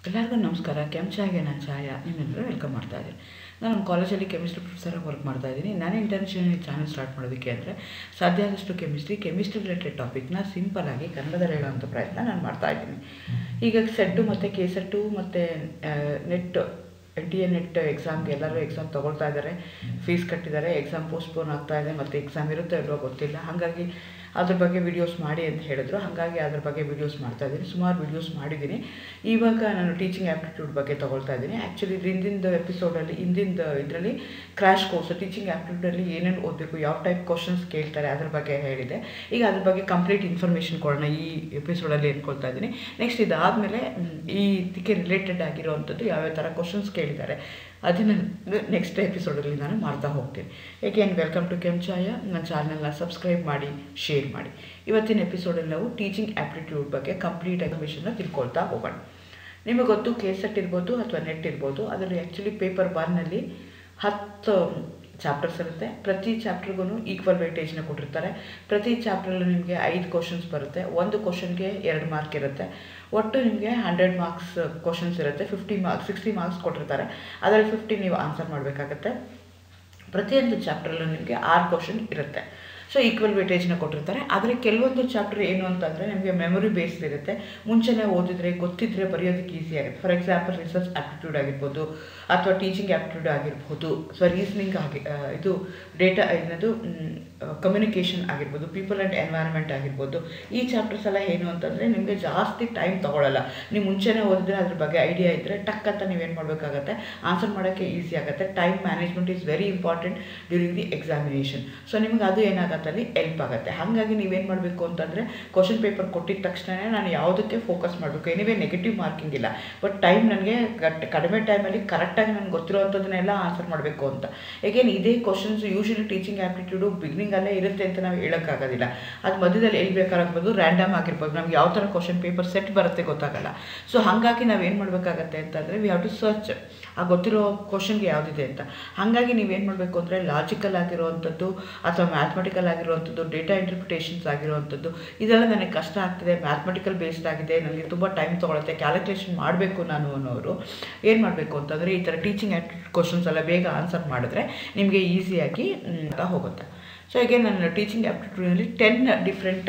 ಎಲ್ಲರಿಗೂ ನಮಸ್ಕಾರ. ಕೆಂಚಾಗೆ ನಾನು ಛಾಯಾ ನಿಮ್ಮೆಲ್ಲರೂ ವೆಲ್ಕಮ್ ಮಾಡ್ತಾ ಇದ್ದೀನಿ. ನಾನು ನಮ್ಮ ಕಾಲೇಜಲ್ಲಿ ಕೆಮಿಸ್ಟ್ರಿ ಪ್ರೊಫೆಸರಾಗಿ ವರ್ಕ್ ಮಾಡ್ತಾ ಇದ್ದೀನಿ. ನನ್ನ ಇಂಟೆನ್ಷನ್ ಈ ಚಾನಲ್ ಸ್ಟಾರ್ಟ್ ಮಾಡೋದಕ್ಕೆ ಅಂದರೆ ಸಾಧ್ಯ ಆದಷ್ಟು ಕೆಮಿಸ್ಟ್ರಿ ರಿಲೇಟೆಡ್ ಟಾಪಿಕ್ನ ಸಿಂಪಲ್ಲಾಗಿ ಕನ್ನಡದಲ್ಲಿ ಹೇಳೋವಂಥ ಪ್ರಯತ್ನ ನಾನು ಮಾಡ್ತಾ ಇದ್ದೀನಿ. ಈಗ ಸೆಟ್ಟು ಮತ್ತು ಕೆಸೆಟ್ಟು ಮತ್ತು ನೆಟ್ NTA ನೆಟ್ ಎಕ್ಸಾಮ್ಗೆ ಎಲ್ಲರೂ ಎಕ್ಸಾಮ್ ತೊಗೊಳ್ತಾ ಇದ್ದಾರೆ, ಫೀಸ್ ಕಟ್ಟಿದ್ದಾರೆ, ಎಕ್ಸಾಮ್ ಪೋಸ್ಟ್ಪೋನ್ ಆಗ್ತಾ ಇದೆ ಮತ್ತು ಎಕ್ಸಾಮ್ ಇರುತ್ತೋ ಇಲ್ವೋ ಗೊತ್ತಿಲ್ಲ. ಹಾಗಾಗಿ ಅದ್ರ ಬಗ್ಗೆ ವೀಡಿಯೋಸ್ ಮಾಡಿ ಅಂತ ಹೇಳಿದ್ರು, ಹಾಗಾಗಿ ಅದ್ರ ಬಗ್ಗೆ ವೀಡಿಯೋಸ್ ಮಾಡ್ತಾಯಿದ್ದೀನಿ. ಸುಮಾರು ವೀಡಿಯೋಸ್ ಮಾಡಿದ್ದೀನಿ. ಇವಾಗ ನಾನು ಟೀಚಿಂಗ್ ಆ್ಯಪ್ಟಿಟ್ಯೂಡ್ ಬಗ್ಗೆ ತೊಗೊಳ್ತಾ ಇದ್ದೀನಿ. ಆ್ಯಕ್ಚುಲಿ ಹಿಂದಿನ ಎಪಿಸೋಡಲ್ಲಿ ಇದರಲ್ಲಿ ಕ್ರ್ಯಾಶ್ ಕೋರ್ಸ್ ಟೀಚಿಂಗ್ ಆ್ಯಪ್ಟಿಟ್ಯೂಡಲ್ಲಿ ಏನೇನು ಓದಬೇಕು, ಯಾವ ಟೈಪ್ ಕ್ವಶನ್ಸ್ ಕೇಳ್ತಾರೆ ಅದ್ರ ಬಗ್ಗೆ ಹೇಳಿದೆ. ಈಗ ಅದ್ರ ಬಗ್ಗೆ ಕಂಪ್ಲೀಟ್ ಇನ್ಫಾರ್ಮೇಷನ್ ಕೊಡೋಣ ಈ ಎಪಿಸೋಡಲ್ಲಿ ಅಂದ್ಕೊಳ್ತಾ ಇದ್ದೀನಿ. ನೆಕ್ಸ್ಟ್ ಇದಾದಮೇಲೆ ಇದಕ್ಕೆ ರಿಲೇಟೆಡ್ ಆಗಿರೋವಂಥದ್ದು ಯಾವ್ಯಾವ ಥರ ಕ್ವಶನ್ಸ್ ಕೇಳಿದ್ದಾರೆ ಅದನ್ನು ನೆಕ್ಸ್ಟ್ ಎಪಿಸೋಡಲ್ಲಿ ನಾನು ಮಾಡ್ತಾ ಹೋಗ್ತೀನಿ. ಏಕೆನ್ ವೆಲ್ಕಮ್ ಟು ಕೆಂಚಾಯ. ನನ್ನ ಚಾನಲ್ನ ಸಬ್ಸ್ಕ್ರೈಬ್ ಮಾಡಿ, ಶೇರ್ ಮಾಡಿ. ಇವತ್ತಿನ ಎಪಿಸೋಡಲ್ಲಿ ನಾವು ಟೀಚಿಂಗ್ ಆ್ಯಪ್ಟಿಟ್ಯೂಡ್ ಬಗ್ಗೆ ಕಂಪ್ಲೀಟ್ ಇನ್ಫಾರ್ಮೇಷನ್ನ ತಿಳ್ಕೊಳ್ತಾ ಹೋಗೋಣ. ನಿಮಗೆ ಗೊತ್ತು, ಕೆಸೆಟ್ ಇರ್ಬೋದು ಅಥವಾ ನೆಟ್ ಇರ್ಬೋದು, ಅದರಲ್ಲಿ ಆ್ಯಕ್ಚುಲಿ ಪೇಪರ್ 1ನಲ್ಲಿ 10 ಚಾಪ್ಟರ್ಸ್ ಇರುತ್ತೆ. ಪ್ರತಿ ಚಾಪ್ಟರ್ಗೂ ಈಕ್ವಲ್ ವೆಯ್ಟೇಜ್ನ ಕೊಟ್ಟಿರ್ತಾರೆ. ಪ್ರತಿ ಚಾಪ್ಟ್ರಲ್ಲೂ ನಿಮಗೆ 5 ಕ್ವಶನ್ಸ್ ಬರುತ್ತೆ. ಒಂದು ಕ್ವಶನ್ಗೆ 2 ಮಾರ್ಕ್ ಇರುತ್ತೆ. ಒಟ್ಟು ನಿಮಗೆ 100 ಮಾರ್ಕ್ಸ್ ಕ್ವಶನ್ಸ್ ಇರುತ್ತೆ. 60 ಮಾರ್ಕ್ಸ್ ಕೊಟ್ಟಿರ್ತಾರೆ. ಅದರಲ್ಲಿ 50 ನೀವು ಆನ್ಸರ್ ಮಾಡಬೇಕಾಗತ್ತೆ. ಪ್ರತಿಯೊಂದು ಚಾಪ್ಟ್ರಲ್ಲೂ ನಿಮಗೆ 6 ಕ್ವಶನ್ ಇರುತ್ತೆ. ಸೊ ಈಕ್ವಲ್ ವೆಯ್ಟೇಜ್ನ ಕೊಟ್ಟಿರ್ತಾರೆ. ಆದರೆ ಕೆಲವೊಂದು ಚಾಪ್ಟರ್ ಏನು ಅಂತಂದರೆ ನಿಮಗೆ ಮೆಮೊರಿ ಬೇಸ್ಡ್ ಇರುತ್ತೆ. ಮುಂಚೆನೇ ಓದಿದ್ರೆ ಗೊತ್ತಿದ್ದರೆ ಬರೆಯೋದಕ್ಕೆ ಈಸಿ ಆಗುತ್ತೆ. ಫಾರ್ ಎಕ್ಸಾಂಪಲ್ ರಿಸರ್ಚ್ ಆ್ಯಪ್ಟಿಟ್ಯೂಡ್ ಆಗಿರ್ಬೋದು ಅಥವಾ ಟೀಚಿಂಗ್ ಆ್ಯಪ್ಟಿಟ್ಯೂಡ್ ಆಗಿರ್ಬೋದು, ರೀಸನಿಂಗ್ ಇದು ಡೇಟಾ ಏನದು ಕಮ್ಯುನಿಕೇಷನ್ ಆಗಿರ್ಬೋದು, ಪೀಪಲ್ ಆ್ಯಂಡ್ ಎನ್ವೈರನ್ಮೆಂಟ್ ಆಗಿರ್ಬೋದು. ಈ ಚಾಪ್ಟರ್ಸ್ ಎಲ್ಲ ಏನು ಅಂತಂದರೆ ನಿಮಗೆ ಜಾಸ್ತಿ ಟೈಮ್ ತೊಗೊಳ್ಳಲ್ಲ. ನೀವು ಮುಂಚೆನೇ ಓದಿದ್ರೆ ಅದ್ರ ಬಗ್ಗೆ ಐಡಿಯಾ ಇದ್ದರೆ ಟಕ್ ಅಂತ ನೀವೇನು ಮಾಡಬೇಕಾಗತ್ತೆ, ಆನ್ಸರ್ ಮಾಡೋಕ್ಕೆ ಈಸಿ ಆಗುತ್ತೆ. Time management is very important during the examination. So ನಿಮಗೆ ಅದು ಏನಾಗುತ್ತೆ ಅಲ್ಲಿ ಹೆಲ್ಪ್ ಆಗುತ್ತೆ. ಹಾಗಾಗಿ ನೀವೇನು ಮಾಡಬೇಕು ಅಂತಂದರೆ ಕ್ವಶನ್ ಪೇಪರ್ ಕೊಟ್ಟಿದ ತಕ್ಷಣ ನಾನು ಯಾವುದಕ್ಕೆ ಫೋಕಸ್ ಮಾಡಬೇಕು. ಎನಿವೇ ನೆಗೆಟಿವ್ ಮಾರ್ಕಿಂಗ್ ಇಲ್ಲ, ಬಟ್ ಟೈಮ್ ನನಗೆ ಕಡಿಮೆ ಟೈಮಲ್ಲಿ ಕರೆಕ್ಟಾಗಿ ನನಗೆ ಗೊತ್ತಿರೋವಂಥದ್ದನ್ನೆಲ್ಲ ಆನ್ಸರ್ ಮಾಡಬೇಕು ಅಂತ. ಏಕೆನ್ ಇದೇ ಕ್ವಶನ್ಸ್ ಯೂಶಲಿ ಟೀಚಿಂಗ್ ಆ್ಯಪ್ಟಿಟ್ಯೂಡು ಬಿಗಿನಿಂಗಲ್ಲೇ ಇರುತ್ತೆ ಅಂತ ನಾವು ಹೇಳೋಕ್ಕಾಗೋದಿಲ್ಲ. ಅದು ಮಧ್ಯದಲ್ಲಿ ಎಲ್ಲಿ ಬೇಕಾಗಿರ್ಬೋದು, ರ್ಯಾಂಡಮ್ ಆಗಿರ್ಬೋದು, ನಮ್ಗೆ ಯಾವ ಥರ ಕ್ವಶನ್ ಪೇಪರ್ ಸೆಟ್ ಬರುತ್ತೆ ಗೊತ್ತಾಗಲ್ಲ. ಸೊ ಹಾಗಾಗಿ ನಾವೇನು ಮಾಡಬೇಕಾಗತ್ತೆ ಅಂತಂದರೆ ವಿ ಹ್ಯಾವ್ ಟು ಸರ್ಚ್ ಆ ಗೊತ್ತಿರೋ ಕ್ವಶನ್ಗೆ ಯಾವುದಿದೆ ಅಂತ. ಹಾಗಾಗಿ ನೀವೇನು ಮಾಡಬೇಕು ಅಂದರೆ ಲಾಜಿಕಲ್ ಆಗಿರುವಂಥದ್ದು ಅಥವಾ ಮ್ಯಾಥಮೆಟಿಕಲ್ ಆಗಿರುವಂಥದ್ದು, ಡೇಟಾ ಇಂಟರ್ಪ್ರಿಟೇಷನ್ಸ್ ಆಗಿರುವಂಥದ್ದು, ಇದೆಲ್ಲ ನನಗೆ ಕಷ್ಟ ಆಗ್ತಿದೆ, ಮ್ಯಾಥಮೆಟಿಕಲ್ ಬೇಸ್ಡ್ ಆಗಿದೆ, ನನಗೆ ತುಂಬ ಟೈಮ್ ತೊಗೊಳುತ್ತೆ, ಕ್ಯಾಲ್ಕುಲೇಷನ್ ಮಾಡಬೇಕು ನಾನು ಅನ್ನೋರು ಏನು ಮಾಡಬೇಕು ಅಂತಂದರೆ ಈ ಥರ ಟೀಚಿಂಗ್ ಆ್ಯಪ್ಟಿಟ್ಯೂಡ್ ಕ್ವಶನ್ಸ್ ಎಲ್ಲ ಬೇಗ ಆನ್ಸರ್ ಮಾಡಿದ್ರೆ ನಿಮಗೆ ಈಸಿಯಾಗಿ ಹೋಗುತ್ತೆ. ಸೊ ಹೀಗೆ ನನ್ನ ಟೀಚಿಂಗ್ ಆ್ಯಪ್ಟಿಟ್ಯೂಡಲ್ಲಿ 10 ಡಿಫ್ರೆಂಟ್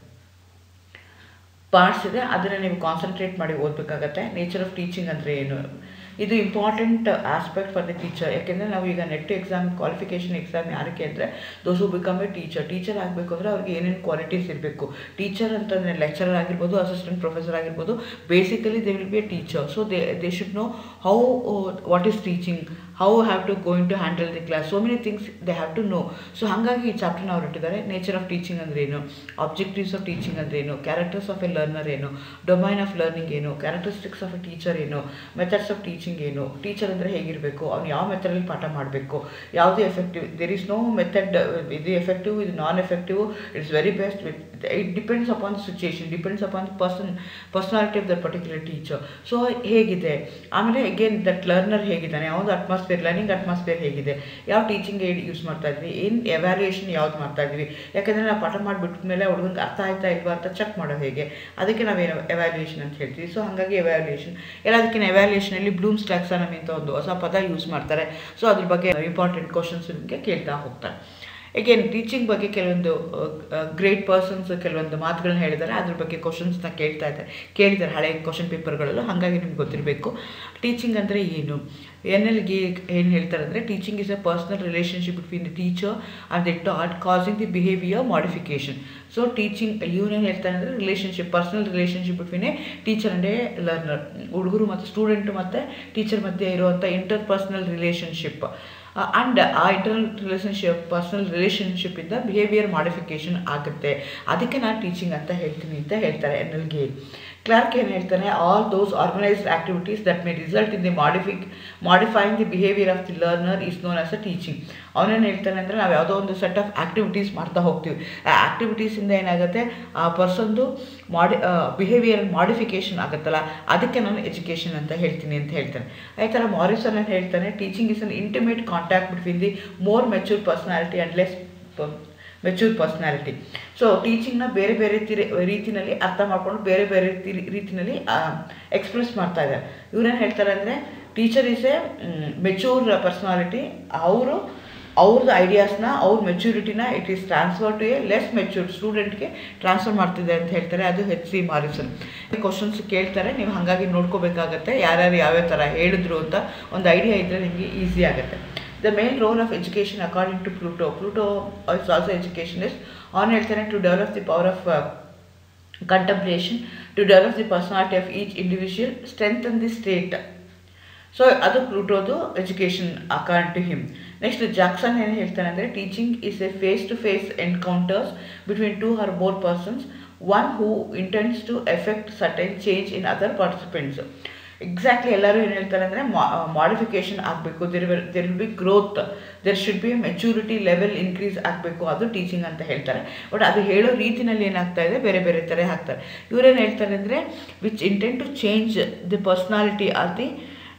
ಪಾರ್ಟ್ಸ್ ಇದೆ. ಅದನ್ನು ನೀವು ಕಾನ್ಸಂಟ್ರೇಟ್ ಮಾಡಿ ಓದಬೇಕಾಗತ್ತೆ. ನೇಚರ್ ಆಫ್ ಟೀಚಿಂಗ್ ಅಂದರೆ ಏನು, ಇದು important aspect for the teacher. ಯಾಕೆಂದರೆ ನಾವು ಈಗ ನೆಟ್ ಎಕ್ಸಾಮ್ ಕ್ವಾಲಿಫಿಕೇಷನ್ ಎಕ್ಸಾಮ್ ಯಾರಕ್ಕೆ ಅಂದರೆ those who become a teacher ಆಗಬೇಕು ಅಂದರೆ ಅವ್ರಿಗೆ ಏನೇನು ಕ್ವಾಲಿಟೀಸ್ ಇರಬೇಕು. ಟೀಚರ್ ಅಂತಂದರೆ ಲೆಕ್ಚರರ್ ಆಗಿರ್ಬೋದು, ಅಸಿಸ್ಟೆಂಟ್ ಪ್ರೊಫೆಸರ್ ಆಗಿರ್ಬೋದು, basically they will be a teacher. So they should know how what is teaching, how have to going to handle the class, so many things they have to know. So ಹಾಗಾಗಿ ಈ ಚಾಪ್ಟರ್ನ ಅವ್ರು ಇಟ್ಟಿದ್ದಾರೆ. Nature of teaching ಅಂದರೆ ಏನು, objectives of teaching ಅಂದರೆ ಏನು, characters of a learner ಏನು, domain of learning ಏನು, ಕ್ಯಾರೆಕ್ಟರಿಸ್ಟಿಕ್ಸ್ ಆಫ್ ಎ ಟೀಚರ್ ಏನು, ಮೆಥಡ್ಸ್ ಆಫ್ ಟೀಚಿಂಗ್ ಏನು, ಟೀಚರ್ ಅಂದರೆ ಹೇಗಿರಬೇಕು, ಅವ್ನು ಯಾವ ಮೆಥಡಲ್ಲಿ ಪಾಠ ಮಾಡಬೇಕು, ಯಾವುದು effective, there is no method ಇದು ಎಫೆಕ್ಟಿವ್, ಇದು non effective, it's very best. It depends upon the situation, depends upon the personality of that particular teacher. So ಹೇಗಿದೆ, ಆಮೇಲೆ ಅಗೇನ್ ದಟ್ ಲರ್ನರ್ ಹೇಗಿದ್ದಾನೆ, ಯಾವುದು ಅಟ್ಮಾಸ್ಫಿಯರ್, ಲರ್ನಿಂಗ್ ಅಟ್ಮಾಸ್ಫಿಯರ್ ಹೇಗಿದೆ, ಯಾವ teaching aid use ಮಾಡ್ತಾ ಇದ್ವಿ, ಏನು ಎವ್ಯಾಲ್ಯೂಯೇಷನ್ ಯಾವ್ದು ಮಾಡ್ತಾ ಇದ್ವಿ. ಯಾಕೆಂದರೆ ನಾವು ಪಾಠ ಮಾಡಿಬಿಟ್ಟ ಮೇಲೆ ಹುಡುಗನಿಗೆ ಅರ್ಥ ಆಯ್ತಾ ಇಲ್ವಾ ಅಂತ ಚೆಕ್ ಮಾಡೋದು ಹೇಗೆ, ಅದಕ್ಕೆ ನಾವೇನು ಎವ್ಯಾಲ್ಯೂಯೇಷನ್ ಅಂತ ಹೇಳ್ತೀವಿ. ಸೊ ಹಾಗಾಗಿ ಎವ್ಯಾಲ್ಯೂಯೇಷನ್ ಎಲ್ಲದಕ್ಕಿಂತ ಎವ್ಯಾಲ್ಯೂಯೇಷನಲ್ಲಿ ಬ್ಲೂಮ್ಸ್ ಟ್ಯಾಕ್ಸಾನಮಿ ಅಂತ ಒಂದು ಹೊಸ ಪದ ಯೂಸ್ ಮಾಡ್ತಾರೆ. ಸೊ ಅದ್ರ ಬಗ್ಗೆ ಇಂಪಾರ್ಟೆಂಟ್ ಕ್ವಶನ್ಸ್ ನಿಮಗೆ ಕೇಳ್ತಾ ಹೋಗ್ತಾರೆ. ಏಕೆನ್ ಟೀಚಿಂಗ್ ಬಗ್ಗೆ ಕೆಲವೊಂದು ಗ್ರೇಟ್ ಪರ್ಸನ್ಸ್ ಕೆಲವೊಂದು ಮಾತುಗಳನ್ನ ಹೇಳಿದ್ದಾರೆ, ಅದ್ರ ಬಗ್ಗೆ ಕ್ವಶನ್ಸ್ನ ಕೇಳಿದ್ದಾರೆ ಹಳೆ ಕ್ವಶನ್ ಪೇಪರ್ಗಳಲ್ಲೂ. ಹಾಗಾಗಿ ನಿಮ್ಗೆ ಗೊತ್ತಿರಬೇಕು ಟೀಚಿಂಗ್ ಅಂದರೆ ಏನು. NLಗೆ ಏನು ಹೇಳ್ತಾರೆ ಅಂದರೆ teaching is a personal relationship between the teacher and the taught causing the behaviour modification. So teaching ಇವನೇನು ಹೇಳ್ತಾನೆ ಅಂದರೆ relationship, personal relationship between a teacher and a learner. ಹುಡುಗರು ಮತ್ತು ಸ್ಟೂಡೆಂಟು ಮತ್ತು ಟೀಚರ್ ಮಧ್ಯೆ ಇರುವಂಥ ಇಂಟರ್ ಪರ್ಸನಲ್ ರಿಲೇಷನ್ಶಿಪ್ ಆ್ಯಂಡ್ ಆ internal relationship personal ರಿಲೇಷನ್ಶಿಪ್ಪಿಂದ ಬಿಹೇವಿಯರ್ ಮಾಡಿಫಿಕೇಷನ್ ಆಗುತ್ತೆ. ಅದಕ್ಕೆ ನಾನು ಟೀಚಿಂಗ್ ಅಂತ ಹೇಳ್ತೀನಿ ಅಂತ ಹೇಳ್ತಾರೆ NLಗೆ. ಕ್ಲಾರ್ಕ್ ಏನು ಹೇಳ್ತಾನೆ, all those organised activities that may result in the modifying the behaviour of the learner is known as a teaching. ಅವನೇನು ಹೇಳ್ತಾನೆ ಅಂದರೆ ನಾವು ಯಾವುದೋ ಒಂದು ಸೆಟ್ ಆಫ್ ಆ್ಯಕ್ಟಿವಿಟೀಸ್ ಮಾಡ್ತಾ ಹೋಗ್ತೀವಿ. ಆ ಆ್ಯಕ್ಟಿವಿಟೀಸಿಂದ ಏನಾಗುತ್ತೆ, ಆ ಪರ್ಸನ್ದು ಬಿಹೇವಿಯರ್ ಮಾಡಿಫಿಕೇಷನ್ ಆಗುತ್ತಲ್ಲ, ಅದಕ್ಕೆ ನಾನು ಎಜುಕೇಷನ್ ಅಂತ ಹೇಳ್ತೀನಿ ಅಂತ ಹೇಳ್ತಾನೆ. ಅದೇ ಥರ ಮಾರಿಸನ್ ಏನು ಹೇಳ್ತಾನೆ, teaching is an intimate contact between the more mature personality and less mature personality. So ಟೀಚಿಂಗ್ನ ಬೇರೆ ಬೇರೆ ರೀತಿಯಲ್ಲಿ ಅರ್ಥ ಮಾಡ್ಕೊಂಡು ಬೇರೆ ಬೇರೆ ರೀತಿಯಲ್ಲಿ ಎಕ್ಸ್ಪ್ರೆಸ್ ಮಾಡ್ತಾ ಇದ್ದಾರೆ. ಇವ್ರೇನು ಹೇಳ್ತಾರೆ ಅಂದರೆ teacher is a mature personality. ಅವ್ರದ್ದು ಐಡಿಯಾಸ್ನ ಅವ್ರ ಮೆಚೂರಿಟಿನ it is transfer to a less matured ಸ್ಟೂಡೆಂಟ್ಗೆ ಟ್ರಾನ್ಸ್ಫರ್ ಮಾಡ್ತಿದೆ ಅಂತ ಹೇಳ್ತಾರೆ. ಅದು H.C. ಮಾರಿಸನ್. ಕ್ವಶನ್ಸ್ ಕೇಳ್ತಾರೆ, ನೀವು ಹಾಗಾಗಿ ನೋಡ್ಕೋಬೇಕಾಗತ್ತೆ ಯಾರ್ಯಾರು ಯಾವ್ಯಾವ ಥರ ಹೇಳಿದ್ರು ಅಂತ ಒಂದು ಐಡಿಯಾ ಇದ್ದರೆ ನಿಮಗೆ ಈಸಿ ಆಗುತ್ತೆ. The main role of education according to Pluto is also educationist. On ಹೇಳ್ತಾರೆ to develop the power of contemplation, to develop the personality of each individual, strengthen the state. So ಅದು ಪ್ಲೂಟೋದು education according to him. Next Jackson ಏನು ಹೇಳ್ತಾನೆ ಅಂದರೆ teaching is a face to face encounters between 2 or more persons, one who intends to effect certain change in other participants. Exactly ಎಲ್ಲರೂ ಏನು ಹೇಳ್ತಾರೆ ಅಂದರೆ modification ಆಗಬೇಕು, there will be growth, there should be maturity level increase ಆಗಬೇಕು, ಅದು teaching ಅಂತ ಹೇಳ್ತಾರೆ. But ಅದು ಹೇಳೋ ರೀತಿನಲ್ಲಿ ಏನಾಗ್ತಾ ಇದೆ ಬೇರೆ ಬೇರೆ ಥರ ಹಾಕ್ತಾರೆ. ಇವರೇನು ಹೇಳ್ತಾರೆ ಅಂದರೆ which intent to change the personality or the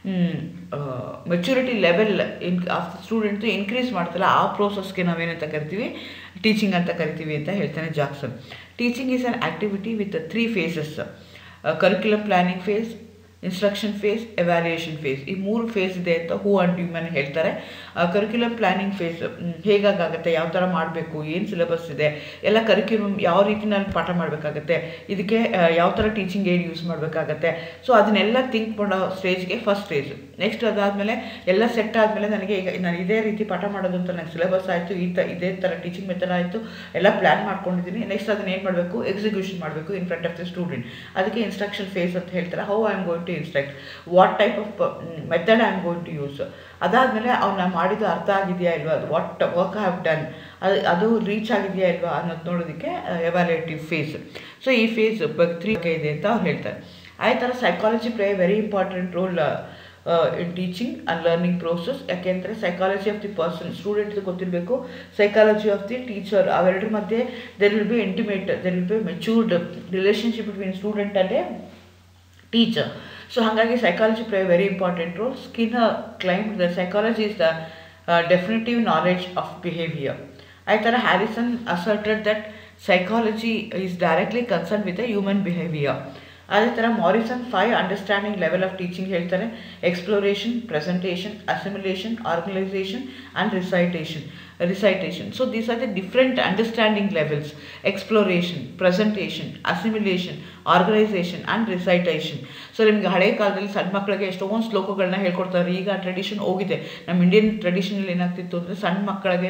maturity level of the student increase ಮಾಡ್ತಲ್ಲ ಆ ಪ್ರೋಸೆಸ್ಗೆ ನಾವೇನಂತ ಕರಿತೀವಿ, ಟೀಚಿಂಗ್ ಅಂತ ಕರಿತೀವಿ ಅಂತ ಹೇಳ್ತಾನೆ Jackson. Teaching is an activity with 3 phases: curriculum planning phase, instruction phase, evaluation phase. ಈ 3 ಫೇಸ್ ಇದೆ ಅಂತ ಹೂ ಆ್ಯಂಡ್ ಡ್ಯೂಮನ್ ಹೇಳ್ತಾರೆ. ಕರಿಕ್ಯುಲಮ್ ಪ್ಲಾನಿಂಗ್ ಫೇಸ್ ಹೇಗಾಗುತ್ತೆ, ಯಾವ ಥರ ಮಾಡಬೇಕು, ಏನು ಸಿಲೆಬಸ್ ಇದೆ, ಎಲ್ಲ ಕರಿಕ್ಯುಲಮ್ ಯಾವ ರೀತಿನಲ್ಲಿ ಪಾಠ ಮಾಡಬೇಕಾಗತ್ತೆ, ಇದಕ್ಕೆ ಯಾವ ಥರ ಟೀಚಿಂಗ್ ಏಡ್ ಯೂಸ್ ಮಾಡಬೇಕಾಗತ್ತೆ. ಸೊ ಅದನ್ನೆಲ್ಲ ಥಿಂಕ್ ಮಾಡೋ ಸ್ಟೇಜ್ಗೆ ಫಸ್ಟ್ ಸ್ಟೇಜ್. ನೆಕ್ಸ್ಟ್ ಅದಾದಮೇಲೆ ಎಲ್ಲ ಸೆಟ್ ಆದಮೇಲೆ ನನಗೆ ಈಗ ನಾನು ಇದೇ ರೀತಿ ಪಾಠ ಮಾಡೋದು ಅಂತ ನನಗೆ ಸಿಲೆಬಸ್ ಆಯಿತು, ಇದೇ ಥರ ಟೀಚಿಂಗ್ ಮೆಥಡ್ ಆಯಿತು, ಎಲ್ಲ ಪ್ಲ್ಯಾನ್ ಮಾಡ್ಕೊಂಡಿದ್ದೀನಿ. ನೆಕ್ಸ್ಟ್ ಅದನ್ನ ಏನು ಮಾಡಬೇಕು, ಎಕ್ಸಿಕ್ಯೂಷನ್ ಮಾಡಬೇಕು in front of the student. ಅದಕ್ಕೆ ಇನ್ಸ್ಟ್ರಕ್ಷನ್ ಫೇಸ್ ಅಂತ ಹೇಳ್ತಾರೆ. How I am going to instruct, what type of method I am going to use. ಅದಾದಮೇಲೆ ಅವ್ನು ಮಾಡಿದ್ದು ಅರ್ಥ ಆಗಿದೆಯಾ ಇಲ್ವಾ, what work I have done, ಅದು ರೀಚ್ ಆಗಿದೆಯಾ ಇಲ್ವಾ ಅನ್ನೋದು ನೋಡೋದಕ್ಕೆ ಎವ್ಯಾಲ್ಯೂಯೇಟಿವ್ ಫೇಸ್. ಸೊ ಈ ಫೇಸ್ 3 ಇದೆ ಅಂತ ಅವ್ರು ಹೇಳ್ತಾರೆ. ಅದೇ ಥರ psychology play very important role in teaching and learning process. ಯಾಕೆಂದರೆ ಸೈಕಾಲಜಿ ಆಫ್ ದಿ ಪರ್ಸನ್, ಸ್ಟೂಡೆಂಟ್ಗೆ ಗೊತ್ತಿರಬೇಕು, ಸೈಕಾಲಜಿ ಆಫ್ ದಿ ಟೀಚರ್, ಅವೆರಡರ ಮಧ್ಯೆ there will be intimate, there will be matured relationship between student and a teacher. So ಹಾಗಾಗಿ psychology play very important role. Skinner claimed the psychology is the definitive knowledge of behaviour. ಅದೇ ಥರ Harrison asserted that psychology is directly concern with the human behaviour. ಅದೇ ಥರ Morrison 5 understanding level of teaching ಹೇಳ್ತಾರೆ: exploration, presentation, assimilation, organisation and recitation. So these are the different understanding levels: exploration, presentation, assimilation, organization and recitation. So ನಿಮಗೆ ಹಳೆ ಕಾಲದಲ್ಲಿ ಸಣ್ಣ ಮಕ್ಕಳಿಗೆ ಎಷ್ಟೊಂದು ಶ್ಲೋಕಗಳನ್ನ ಹೇಳ್ಕೊಡ್ತಾರೆ. ಈಗ ಟ್ರೆಡಿಷನ್ ಹೋಗಿದೆ. ನಮ್ಮ ಇಂಡಿಯನ್ ಟ್ರೆಡಿಷನಲ್ಲಿ ಏನಾಗ್ತಿತ್ತು ಅಂದರೆ ಸಣ್ಣ ಮಕ್ಕಳಿಗೆ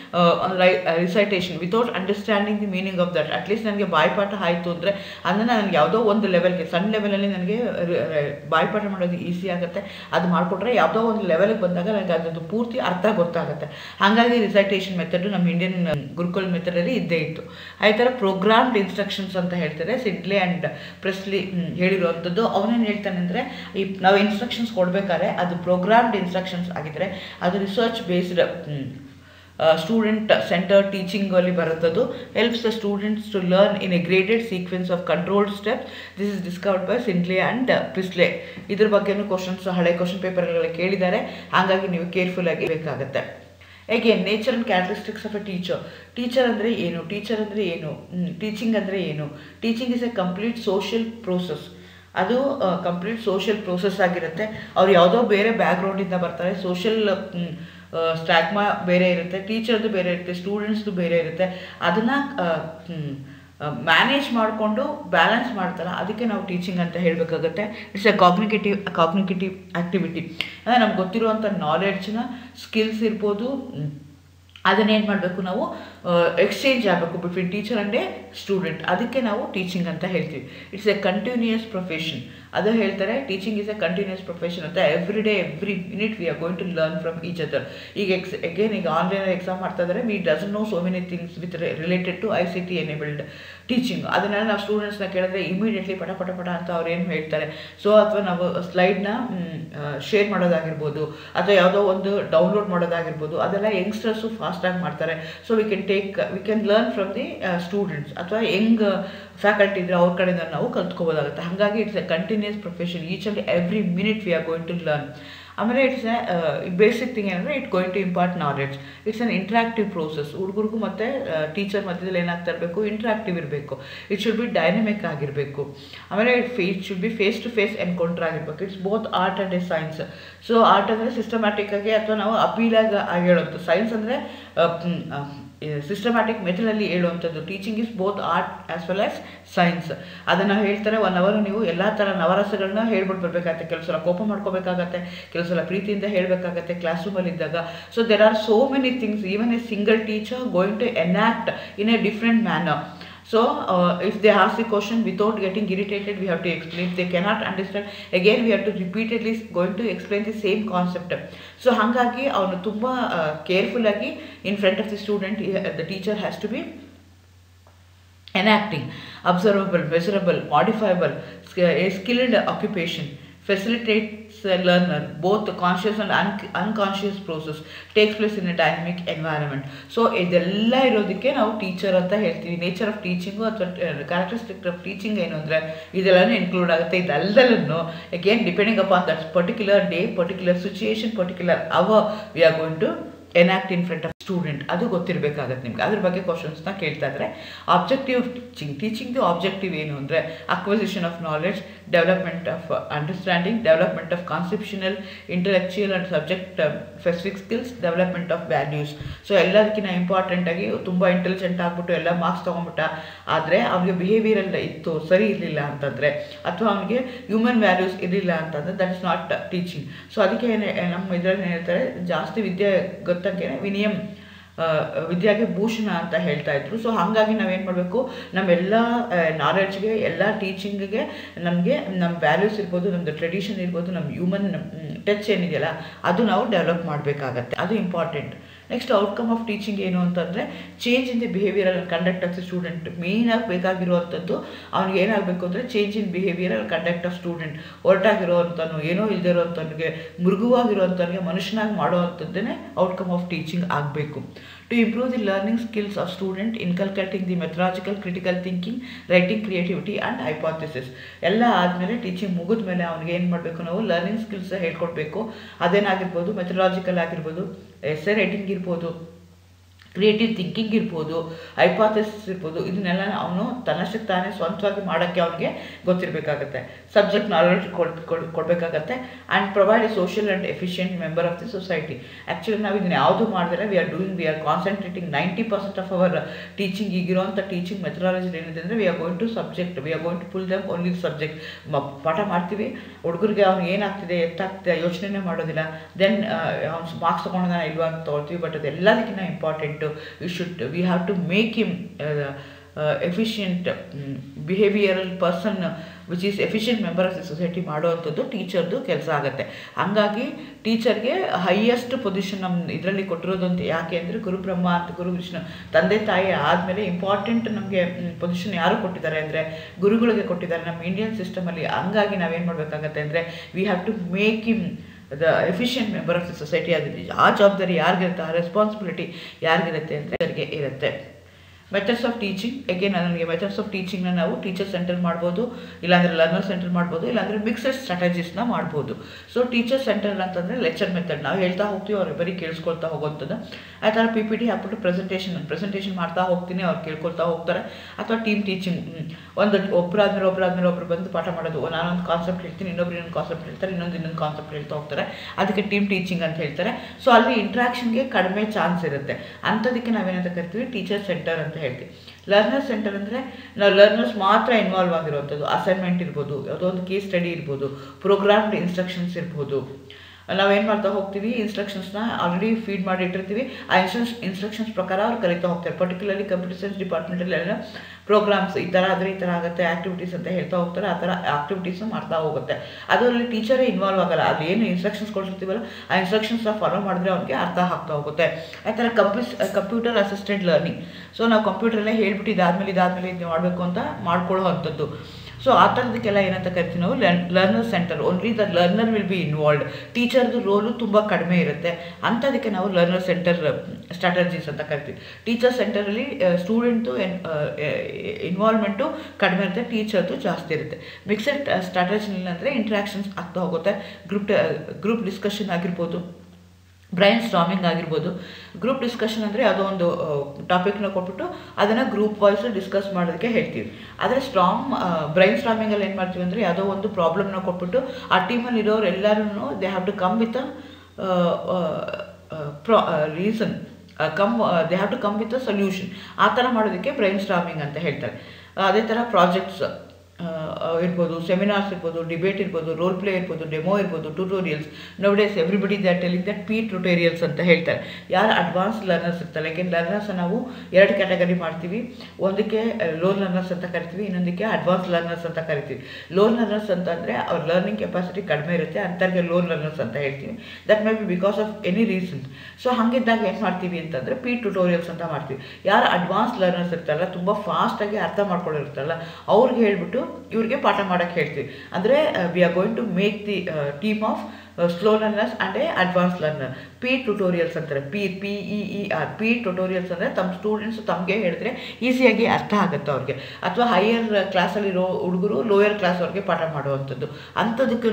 recitation without understanding the meaning of that. At least ನನಗೆ ಬಾಯ್ಪಾಠ ಆಯಿತು ಅಂದರೆ ಅದನ್ನು ನನಗೆ ಯಾವುದೋ ಒಂದು ಲೆವೆಲ್ಗೆ, ಸಣ್ಣ ಲೆವೆಲಲ್ಲಿ ನನಗೆ ಬಾಯ್ಪಾಠ ಮಾಡೋದು ಈಸಿ ಆಗುತ್ತೆ. ಅದು ಮಾಡಿಕೊಟ್ರೆ ಯಾವುದೋ ಒಂದು ಲೆವೆಲ್ಗೆ ಬಂದಾಗ ನನಗೆ ಅದರದ್ದು ಪೂರ್ತಿ ಅರ್ಥ ಗೊತ್ತಾಗುತ್ತೆ. ಹಾಗಾಗಿ ರಿಸೈಟೇಷನ್ ಮೆಥಡ್ ನಮ್ಮ ಇಂಡಿಯನ್ ಗುರುಕುಲ್ ಮೆಥಡಲ್ಲಿ ಇದ್ದೇ ಇತ್ತು. ಅದೇ ಥರ ಪ್ರೋಗ್ರಾಮ್ಡ್ ಇನ್ಸ್ಟ್ರಕ್ಷನ್ಸ್ ಅಂತ ಹೇಳ್ತಾರೆ. ಸಿಡ್ಲೆ ಆ್ಯಂಡ್ ಪ್ರೆಸ್ಲಿ ಹೇಳಿರುವಂಥದ್ದು. ಅವನೇನು ಹೇಳ್ತಾನೆ ಅಂದರೆ ನಾವು ಇನ್ಸ್ಟ್ರಕ್ಷನ್ಸ್ ಕೊಡಬೇಕಾದ್ರೆ ಅದು ಪ್ರೋಗ್ರಾಮ್ಡ್ ಇನ್ಸ್ಟ್ರಕ್ಷನ್ಸ್ ಆಗಿದ್ದರೆ ಅದು ರಿಸರ್ಚ್ ಬೇಸ್ಡ್ ಸ್ಟೂಡೆಂಟ್ ಸೆಂಟರ್ ಟೀಚಿಂಗಲ್ಲಿ ಬರುತ್ತದು. Helps the students to learn in a graded sequence of controlled steps. This is discovered by Sidle and Pressley. ಇದ್ರ ಬಗ್ಗೆನೂ ಕ್ವಶನ್ಸ್ ಹಳೆ ಕ್ವಶನ್ ಪೇಪರ್ಗಳಲ್ಲಿ ಕೇಳಿದ್ದಾರೆ. ಹಾಗಾಗಿ ನೀವು ಕೇರ್ಫುಲ್ ಆಗಿ ಬೇಕಾಗುತ್ತೆ. Again nature and characteristics of a teacher ಅಂದರೆ ಏನು, ಟೀಚಿಂಗ್ ಅಂದರೆ ಏನು. Teaching is a complete social process. ಅದು ಕಂಪ್ಲೀಟ್ ಸೋಷಿಯಲ್ ಪ್ರೋಸೆಸ್ ಆಗಿರುತ್ತೆ. ಅವ್ರು ಯಾವುದೋ ಬೇರೆ ಬ್ಯಾಕ್ಗ್ರೌಂಡಿಂದ ಬರ್ತಾರೆ. ಸೋಷಿಯಲ್ ಸ್ಟ್ಯಾಗ್ಮಾ ಬೇರೆ ಇರುತ್ತೆ, ಟೀಚರ್ದು ಬೇರೆ ಇರುತ್ತೆ, ಸ್ಟೂಡೆಂಟ್ಸ್ದು ಬೇರೆ ಇರುತ್ತೆ. ಅದನ್ನು ಮ್ಯಾನೇಜ್ ಮಾಡಿಕೊಂಡು ಬ್ಯಾಲೆನ್ಸ್ ಮಾಡ್ತಾರೆ. ಅದಕ್ಕೆ ನಾವು ಟೀಚಿಂಗ್ ಅಂತ ಹೇಳಬೇಕಾಗುತ್ತೆ. It's a cognitive activity. ಅಂದರೆ ನಮ್ಗೆ ಗೊತ್ತಿರುವಂಥ ನಾಲೆಡ್ಜ್ನ, ಸ್ಕಿಲ್ಸ್ ಇರ್ಬೋದು, ಅದನ್ನೇನು ಮಾಡಬೇಕು ನಾವು ಎಕ್ಸ್ಚೇಂಜ್ ಆಗಬೇಕು between teacher and a student. ಅದಕ್ಕೆ ನಾವು ಟೀಚಿಂಗ್ ಅಂತ ಹೇಳ್ತೀವಿ. It's a continuous profession. ಅದು ಹೇಳ್ತಾರೆ teaching is a continuous profession ಅಂತ. Every day every minute we are going to learn from each other. ಈಗ ಈಗ ಆನ್ಲೈನ್ ಎಕ್ಸಾಮ್ ಮಾಡ್ತಾ ಇದ್ದಾರೆ. We doesn't know so many things with related to ICT enabled teaching. ಅದನ್ನೆಲ್ಲ ನಾವು ಸ್ಟೂಡೆಂಟ್ಸ್ನ ಕೇಳಿದ್ರೆ immediately ಪಟ ಅಂತ ಅವ್ರು ಏನು ಹೇಳ್ತಾರೆ. ಸೊ ಅಥವಾ ನಾವು ಸ್ಲೈಡ್ನ ಶೇರ್ ಮಾಡೋದಾಗಿರ್ಬೋದು ಅಥವಾ ಯಾವುದೋ ಒಂದು ಡೌನ್ಲೋಡ್ ಮಾಡೋದಾಗಿರ್ಬೋದು, ಅದೆಲ್ಲ ಯಂಗ್ಸ್ಟರ್ಸು ಫಾಸ್ಟಾಗಿ ಮಾಡ್ತಾರೆ. So we can learn from the students ಅಥವಾ ಯಂಗ್ ಫ್ಯಾಕಲ್ಟಿ ಇದ್ದರೆ ಅವ್ರ ಕಡೆಯಿಂದ ನಾವು ಕಲ್ತ್ಕೋಬೋದಾಗುತ್ತೆ. ಹಾಗಾಗಿ it's a continuous profession. Each and every minute we are going to learn. ಆಮೇಲೆ ಇಟ್ಸ್ ಬೇಸಿಕ್ ಥಿಂಗ್ ಏನಂದರೆ it going to impart knowledge. It's an interactive process. ಹುಡುಗರಿಗೂ ಮತ್ತು ಟೀಚರ್ ಮಧ್ಯದಲ್ಲಿ ಏನಾಗ್ತಾ ಇರಬೇಕು, ಇಂಟ್ರಾಕ್ಟಿವ್ ಇರಬೇಕು. ಇಟ್ ಶುಡ್ ಬಿ ಡೈನಮಿಕ್ ಆಗಿರಬೇಕು. ಆಮೇಲೆ it should be face to face encounter ಆಗಿರ್ಬೇಕು. It's both art and a science. So art ಅಂದರೆ ಸಿಸ್ಟಮ್ಯಾಟಿಕ್ ಆಗಿ ಅಥವಾ ನಾವು ಅಪೀಲಾಗಿ ಹೇಳೋದು. ಸೈನ್ಸ್ ಅಂದರೆ ಸಿಸ್ಟಮ್ಯಾಟಿಕ್ ಮೆಥಡಲ್ಲಿ ಹೇಳುವಂಥದ್ದು. Teaching is both art as well as science. ಅದನ್ನು ಹೇಳ್ತಾರೆ 1 hour ನೀವು ಎಲ್ಲ ಥರ ನವರಸಗಳನ್ನ ಹೇಳ್ಬಿಟ್ಟು ಬರಬೇಕಾಗತ್ತೆ. ಕೆಲವು ಸಲ ಕೋಪ ಮಾಡ್ಕೋಬೇಕಾಗತ್ತೆ, ಕೆಲವು ಸಲ ಪ್ರೀತಿಯಿಂದ ಹೇಳಬೇಕಾಗತ್ತೆ ಕ್ಲಾಸ್ ರೂಮಲ್ಲಿ ಇದ್ದಾಗ. So there are so many things. Even a single teacher going to enact in a different manner. So if they ask the question without getting irritated, we have to explain. If they cannot understand, again we have to repeatedly going to explain the same concept. So hangagi avanu tumba careful agi in front of the student, the teacher has to be enacting observable, measurable, modifiable, a skilled occupation, facilitates a learner. Both conscious and unconscious process takes place in a dynamic environment. So ಇದೆಲ್ಲ ಇರೋದಕ್ಕೆ ನಾವು teacher ಅಂತ ಹೇಳ್ತೀವಿ. Nature of teaching ಅಥವಾ characteristic of teaching ಏನು ಅಂದರೆ ಇದೆಲ್ಲನೂ include ಆಗುತ್ತೆ. ಇದೆಲ್ಲದನ್ನು again depending upon that particular day, particular situation, particular hour we are going to enact in front of student. ಅದು ಗೊತ್ತಿರಬೇಕಾಗತ್ತೆ ನಿಮ್ಗೆ. ಅದ್ರ ಬಗ್ಗೆ ಕ್ವಶನ್ಸ್ನ ಕೇಳ್ತಾ ಇದ್ದಾರೆ. ಆಬ್ಜೆಕ್ಟಿವ್ ಆಫ್ ಟೀಚಿಂಗ್ದು ಆಬ್ಜೆಕ್ಟಿವ್ ಏನು ಅಂದರೆ acquisition of knowledge, development of understanding, development of conceptual, intellectual and subject specific skills, development of values. So ಎಲ್ಲದಕ್ಕಿಂತ ಇಂಪಾರ್ಟೆಂಟಾಗಿ ತುಂಬ ಇಂಟೆಲಿಜೆಂಟ್ ಆಗಿಬಿಟ್ಟು ಎಲ್ಲ ಮಾರ್ಕ್ಸ್ ತೊಗೊಂಬಿಟ್ಟ ಆದರೆ ಅವನಿಗೆ ಬಿಹೇವಿಯರಲ್ ಇತ್ತು ಸರಿ ಇರಲಿಲ್ಲ ಅಂತಂದರೆ, ಅಥವಾ ಅವನಿಗೆ ಹ್ಯೂಮನ್ ವ್ಯಾಲ್ಯೂಸ್ ಇರಲಿಲ್ಲ ಅಂತಂದರೆ that is not teaching. So ಅದಕ್ಕೆ ನಮ್ಮ ಇದರಲ್ಲಿ ಹೇಳ್ತಾರೆ ಜಾಸ್ತಿ ವಿದ್ಯೆ ಗೊತ್ತಂಗೆ ವಿನಿಯಮ್ ವಿದ್ಯಾಗೆ ಭೂಷಣ ಅಂತ ಹೇಳ್ತಾ ಇದ್ರು. ಸೊ ಹಾಗಾಗಿ ನಾವೇನು ಮಾಡಬೇಕು, ನಮ್ಮೆಲ್ಲ ನಾಲೆಡ್ಜ್ಗೆ, ಎಲ್ಲ ಟೀಚಿಂಗಿಗೆ ನಮಗೆ ನಮ್ಮ ವ್ಯಾಲ್ಯೂಸ್ ಇರ್ಬೋದು, ನಮ್ಮದು ಟ್ರೆಡಿಷನ್ ಇರ್ಬೋದು, ನಮ್ಮ ಹ್ಯೂಮನ್ ಟಚ್ ಏನಿದೆಯಲ್ಲ ಅದು ನಾವು ಡೆವಲಪ್ ಮಾಡಬೇಕಾಗತ್ತೆ. ಅದು important. Next outcome of teaching ಏನು ಅಂತಂದರೆ change in the behavioural conduct of the student. ಮೇಯ್ನಾಗಿ ಬೇಕಾಗಿರುವಂಥದ್ದು ಅವ್ನಿಗೆ ಏನಾಗಬೇಕು ಅಂದರೆ change in behavioural conduct of student. ಹೊರಟಾಗಿರೋವಂಥನು, ಏನೋ ಇಲ್ದಿರೋವಂಥನಿಗೆ, ಮೃಗುವಾಗಿರುವಂಥನಿಗೆ ಮನುಷ್ಯನಾಗಿ ಮಾಡುವಂಥದ್ದೇ ಔಟ್ಕಮ್ ಆಫ್ ಟೀಚಿಂಗ್ ಆಗಬೇಕು. To improve the learning skills of student, inculcating the methodological critical thinking, writing, creativity and hypothesis. ಎಲ್ಲ ಆದಮೇಲೆ ಟೀಚಿಂಗ್ ಮುಗಿದ ಮೇಲೆ ಅವ್ನಿಗೆ ಏನು ಮಾಡಬೇಕು, ನಾವು ಲರ್ನಿಂಗ್ ಸ್ಕಿಲ್ಸ್ ಹೇಳ್ಕೊಡ್ಬೇಕು. ಅದೇನಾಗಿರ್ಬೋದು, ಮೆಥಡಾಲಜಿಕಲ್ ಆಗಿರ್ಬೋದು, ಎಸ್ಸೆ ರೈಟಿಂಗ್ ಇರ್ಬೋದು, ಕ್ರಿಯೇಟಿವ್ ಥಿಂಕಿಂಗ್ ಇರ್ಬೋದು, ಹೈಪಾಥೆಸಿಸ್ ಇರ್ಬೋದು. ಇದನ್ನೆಲ್ಲ ಅವನು ತನ್ನಷ್ಟಕ್ಕೆ ತಾನೇ ಸ್ವಂತವಾಗಿ ಮಾಡೋಕ್ಕೆ ಅವನಿಗೆ ಗೊತ್ತಿರಬೇಕಾಗತ್ತೆ. ಸಬ್ಜೆಕ್ಟ್ ನಾಲೆಡ್ಜ್ ಕೊಡಬೇಕಾಗತ್ತೆ. And provide a social and efficient member of the society. Actually ನಾವು ಇದನ್ನು ಯಾವುದು ಮಾಡಿದ್ರೆ we are concentrating 90% of our teaching. ಈಗಿರೋಂಥ ಟೀಚಿಂಗ್ ಮೆಥಡಾಲಜಿ ಏನಿದೆ ಅಂದರೆ we are going to subject, we are going to pull them only subject. ಪಾಠ ಮಾಡ್ತೀವಿ, ಹುಡುಗರಿಗೆ ಅವ್ನು ಏನಾಗ್ತಿದೆ ಎತ್ತಾಗ್ತಿದೆ ಯೋಚನೆ ಮಾಡೋದಿಲ್ಲ. ದೆನ್ ಅವ್ನು ಮಾರ್ಕ್ಸ್ ತೊಗೊಂಡಾನ ಇಲ್ವಾ ಅಂತ ತೊಗೊಳ್ತೀವಿ. ಬಟ್ ಅದೆಲ್ಲದಕ್ಕಿಂತ important we have to make him efficient behavioral person which is efficient member of the society ಮಾಡೋವಂಥದ್ದು ಟೀಚರ್ದು ಕೆಲಸ ಆಗುತ್ತೆ. ಹಾಗಾಗಿ ಟೀಚರ್ಗೆ ಹೈಯೆಸ್ಟ್ ಪೊಸಿಷನ್ ನಮ್ಮ ಇದರಲ್ಲಿ ಕೊಟ್ಟಿರೋದು ಅಂತ. ಯಾಕೆ ಅಂದರೆ ಗುರುಬ್ರಹ್ಮ ಅಂತ ಗುರು ವಿಷ್ಣು ತಂದೆ ತಾಯಿ ಆದಮೇಲೆ ಇಂಪಾರ್ಟೆಂಟ್ ನಮಗೆ ಪೊಸಿಷನ್ ಯಾರು ಕೊಟ್ಟಿದ್ದಾರೆ ಅಂದರೆ ಗುರುಗಳಿಗೆ ಕೊಟ್ಟಿದ್ದಾರೆ ನಮ್ಮ ಇಂಡಿಯನ್ ಸಿಸ್ಟಮಲ್ಲಿ. ಹಂಗಾಗಿ ನಾವೇನು ಮಾಡಬೇಕಾಗತ್ತೆ ಅಂದರೆ we have to make him the efficient member of the society. ಅದು ಆ ಜವಾಬ್ದಾರಿ ಯಾರಿಗಿರುತ್ತೆ, ಆ ರೆಸ್ಪಾನ್ಸಿಬಿಲಿಟಿ ಯಾರಿಗಿರುತ್ತೆ ಅಂದರೆ ಅವರಿಗೆ ಇರುತ್ತೆ. ಮೆಥಡ್ಸ್ ಆಫ್ ಟೀಚಿಂಗ್ ಅಗೇನ್ ನನಗೆ ಮೆಥಡ್ಸ್ ಆಫ್ ಟೀಚಿಂಗ್ನ ನಾವು ಟೀಚರ್ ಸೆಂಟರ್ ಮಾಡ್ಬೋದು, ಇಲ್ಲಾಂದರೆ ಲರ್ನರ್ ಸೆಂಟರ್ ಮಾಡ್ಬೋದು, ಇಲ್ಲಾಂದರೆ ಮಿಕ್ಸಡ್ ಸ್ಟ್ರಾಟಜೀಸ್ನ ಮಾಡ್ಬೋದು. ಸೊ ಟೀಚರ್ ಸೆಂಟರ್ ಅಂತಂದರೆ ಲೆಕ್ಚರ್ ಮೆಥಡ್ ನಾವು ಹೇಳ್ತಾ ಹೋಗ್ತೀವಿ, ಅವ್ರು ಬರೀ ಕೇಳಿಸ್ಕೊಳ್ತಾ ಹೋಗೋಂಥದ್ದು. ಆ ಥರ PPT ಹಾಕ್ಬಿಟ್ಟು ಪ್ರೆಸೆಂಟೇಷನ್ ಮಾಡ್ತಾ ಹೋಗ್ತೀನಿ, ಅವ್ರು ಕೇಳ್ಕೊಳ್ತಾ ಹೋಗ್ತಾರೆ. ಅಥವಾ ಟೀಮ್ ಟೀಚಿಂಗ್, ಒಬ್ಬರಾದ್ಮೇಲೆ ಒಬ್ಬರು ಬಂದು ಪಾಠ ಮಾಡೋದು. ನಾನೊಂದು ಕಾನ್ಸೆಪ್ಟ್ ಹೇಳ್ತೀನಿ, ಇನ್ನೊಂದು ಕಾನ್ಸೆಪ್ಟ್ ಹೇಳ್ತಾರೆ, ಇನ್ನೊಂದು ಕಾನ್ಸೆಪ್ಟ್ ಹೇಳ್ತಾ ಹೋಗ್ತಾರೆ. ಅದಕ್ಕೆ ಟೀಮ್ ಟೀಚಿಂಗ್ ಅಂತ ಹೇಳ್ತಾರೆ. ಸೊ ಅಲ್ಲಿ ಇಂಟ್ರಾಕ್ಷನ್ಗೆ ಕಡಿಮೆ ಚಾನ್ಸ್ ಇರುತ್ತೆ. ಅಂಥದಕ್ಕೆ ನಾವೇನಂತ ಕರಿತೀವಿ, ಟೀಚರ್ ಸೆಂಟರ್ ಅಂತ ಹೇಳ್ತೀವಿ. ಲರ್ನರ್ ಸೆಂಟರ್ ಅಂದರೆ ನಾವು ಲರ್ನರ್ಸ್ ಮಾತ್ರ ಇನ್ವಾಲ್ವ್ ಆಗಿರುವಂಥದ್ದು. ಅಸೈನ್ಮೆಂಟ್ ಇರ್ಬೋದು, ಯಾವುದೋ ಒಂದು ಕೇಸ್ ಸ್ಟಡಿ ಇರ್ಬೋದು, ಪ್ರೋಗ್ರಾಮ್ಡ್ ಇನ್ಸ್ಟ್ರಕ್ಷನ್ಸ್ ಇರ್ಬೋದು. ನಾವೇನು ಮಾಡ್ತಾ ಹೋಗ್ತೀವಿ, ಇನ್ಸ್ಟ್ರಕ್ಷನ್ಸ್ನ ಆಲ್ರೆಡಿ ಫೀಡ್ ಮಾಡಿ ಇಟ್ಟಿರ್ತೀವಿ. ಆ ಇನ್ಸ್ಟ್ರಕ್ಷನ್ಸ್ ಪ್ರಕಾರ ಅವ್ರು ಕಲಿತಾ ಹೋಗ್ತಾರೆ. ಪರ್ಟಿಕ್ಯುಲರ್ಲಿ ಕಂಪ್ಯೂಟರ್ ಸೈನ್ಸ್ ಡಿಪಾರ್ಟ್ಮೆಂಟಲ್ಲೆಲ್ಲ ಪ್ರೋಗ್ರಾಮ್ಸ್ ಈ ಥರ ಆದರೆ ಈ ಥರ ಆಗುತ್ತೆ, ಆ್ಯಕ್ಟಿವಿಟೀಸ್ ಅಂತ ಹೇಳ್ತಾ ಹೋಗ್ತಾರೆ. ಆ ಥರ ಆ್ಯಕ್ಟಿವಿಟೀಸು ಮಾಡ್ತಾ ಹೋಗುತ್ತೆ. ಅದರಲ್ಲಿ ಟೀಚರೇ ಇನ್ವಾಲ್ವ್ ಆಗಲ್ಲ. ಅದು ಏನು ಇನ್ಸ್ಟ್ರಕ್ಷನ್ಸ್ ಕೊಟ್ಟಿರ್ತೀವಲ್ಲ ಆ ಇನ್ಸ್ಟ್ರಕ್ಷನ್ಸ್ನ ಫಾಲೋ ಮಾಡಿದ್ರೆ ಅವ್ನಿಗೆ ಅರ್ಥ ಆಗ್ತಾ ಹೋಗುತ್ತೆ. ಆ ಥರ ಕಂಪ್ಯೂಟರ್ ಅಸಿಸ್ಟೆಂಟ್ ಲರ್ನಿಂಗ್. ಸೊ ನಾವು ಕಂಪ್ಯೂಟರಲ್ಲೇ ಹೇಳ್ಬಿಟ್ಟು ಇದಾದಮೇಲೆ ಇದು ಮಾಡಬೇಕು ಅಂತ ಮಾಡ್ಕೊಳ್ಳೋ ಅಂಥದ್ದು. ಸೊ ಆ ಥರದಕ್ಕೆಲ್ಲ ಏನಂತ ಕರಿತೀವಿ ನಾವು learner centre. Only the learner will be involved. ಟೀಚರ್ದು ರೋಲು ತುಂಬ ಕಡಿಮೆ ಇರುತ್ತೆ. ಅಂಥದಕ್ಕೆ ನಾವು ಲರ್ನರ್ ಸೆಂಟರ್ ಸ್ಟ್ರಾಟಜೀಸ್ ಅಂತ ಕರಿತೀವಿ. ಟೀಚರ್ ಸೆಂಟರಲ್ಲಿ ಸ್ಟೂಡೆಂಟು ಇನ್ವಾಲ್ವ್ಮೆಂಟು ಕಡಿಮೆ ಇರುತ್ತೆ, ಟೀಚರ್ದು ಜಾಸ್ತಿ ಇರುತ್ತೆ. ಮಿಕ್ಸೆಡ್ ಸ್ಟ್ರಾಟಜಿನಲ್ಲಿ ಅಂದರೆ ಇಂಟ್ರಾಕ್ಷನ್ಸ್ ಆಗ್ತಾ ಹೋಗುತ್ತೆ. ಗ್ರೂಪ್ ಡಿಸ್ಕಷನ್ ಆಗಿರ್ಬೋದು, ಬ್ರೈನ್ ಸ್ಟಾರ್ಮಿಂಗ್ ಆಗಿರ್ಬೋದು. ಗ್ರೂಪ್ ಡಿಸ್ಕಷನ್ ಅಂದರೆ ಯಾವುದೋ ಒಂದು ಟಾಪಿಕ್ನ ಕೊಟ್ಬಿಟ್ಟು ಅದನ್ನು ಗ್ರೂಪ್ ವೈಸ್ ಡಿಸ್ಕಸ್ ಮಾಡೋದಕ್ಕೆ ಹೇಳ್ತೀವಿ. ಆದರೆ ಬ್ರೈನ್ ಸ್ಟಾರ್ಮಿಂಗಲ್ಲಿ ಏನು ಮಾಡ್ತೀವಿ ಅಂದರೆ ಯಾವುದೋ ಒಂದು ಪ್ರಾಬ್ಲಮ್ನ ಕೊಟ್ಬಿಟ್ಟು ಆ ಟೀಮಲ್ಲಿ ಇರೋರು ಎಲ್ಲರೂ they have to come with reason, they have to come with a solution. ಆ ಥರ ಮಾಡೋದಕ್ಕೆ ಬ್ರೈನ್ ಸ್ಟಾರ್ಮಿಂಗ್ ಅಂತ ಹೇಳ್ತಾರೆ. ಅದೇ ಥರ ಪ್ರಾಜೆಕ್ಟ್ಸ್ ಇರ್ಬೋದು, ಸೆಮಿನಾರ್ಸ್ ಇರ್ಬೋದು, ಡಿಬೇಟ್ ಇರ್ಬೋದು, ರೋಲ್ ಪ್ಲೇ ಇರ್ಬೋದು, ಡೆಮೋ ಇರ್ಬೋದು, tutorials. Nowadays everybody they are telling that peer tutorials ಅಂತ ಹೇಳ್ತಾರೆ. ಯಾರು ಅಡ್ವಾನ್ಸ್ ಲರ್ನರ್ಸ್ ಇರ್ತಾರೆ, ಯಾಕೆಂದ್ರೆ ಲರ್ನರ್ಸ್ ನಾವು 2 ಕ್ಯಾಟಗರಿ ಮಾಡ್ತೀವಿ. ಒಂದಕ್ಕೆ ಲೋ ಲರ್ನರ್ಸ್ ಅಂತ ಕರಿತೀವಿ, ಇನ್ನೊಂದಕ್ಕೆ ಅಡ್ವಾನ್ಸ್ ಲರ್ನರ್ಸ್ ಅಂತ ಕರಿತೀವಿ. ಲೋ ಲರ್ನರ್ಸ್ ಅಂತಂದರೆ ಅವ್ರ ಲರ್ನಿಂಗ್ ಕೆಪಾಸಿಟಿ ಕಡಿಮೆ ಇರುತ್ತೆ, ಅಂಥವ್ರಿಗೆ ಲೋ ಲರ್ನರ್ಸ್ ಅಂತ ಹೇಳ್ತೀವಿ. That may be because of any reason. So ಹಾಗಿದ್ದಾಗ ಏನು ಮಾಡ್ತೀವಿ ಅಂತಂದರೆ ಪೀರ್ ಟ್ಯೂಟೋರಿಯಲ್ಸ್ ಅಂತ ಮಾಡ್ತೀವಿ. ಯಾರು ಅಡ್ವಾನ್ಸ್ ಲರ್ನರ್ಸ್ ಇರ್ತಾರಲ್ಲ, ತುಂಬ ಫಾಸ್ಟಾಗಿ ಅರ್ಥ ಮಾಡ್ಕೊಂಡಿರ್ತಾರಲ್ಲ, ಅವ್ರಿಗೆ ಹೇಳ್ಬಿಟ್ಟು ಇವ್ರಿಗೆ ಪಾಠ ಮಾಡೋಕ್ಕೆ ಹೇಳ್ತೀವಿ. ಅಂದರೆ we are going to make the team of slow learners and advance learner. Peer tutorials ಅಂತಾರೆ, PEER. ಪೀರ್ ಟ್ಯೂಟೋರಿಯಲ್ಸ್ ಅಂದರೆ ತಮ್ಮ ಸ್ಟೂಡೆಂಟ್ಸ್ ತಮಗೆ ಹೇಳಿದ್ರೆ ಈಸಿಯಾಗಿ ಅರ್ಥ ಆಗುತ್ತೆ ಅವ್ರಿಗೆ. ಅಥವಾ ಹೈಯರ್ ಕ್ಲಾಸಲ್ಲಿರೋ ಹುಡುಗರು ಲೋಯರ್ ಕ್ಲಾಸ್ ಅವ್ರಿಗೆ ಪಾಠ ಮಾಡುವಂಥದ್ದು. ಅಂಥದಕ್ಕೂ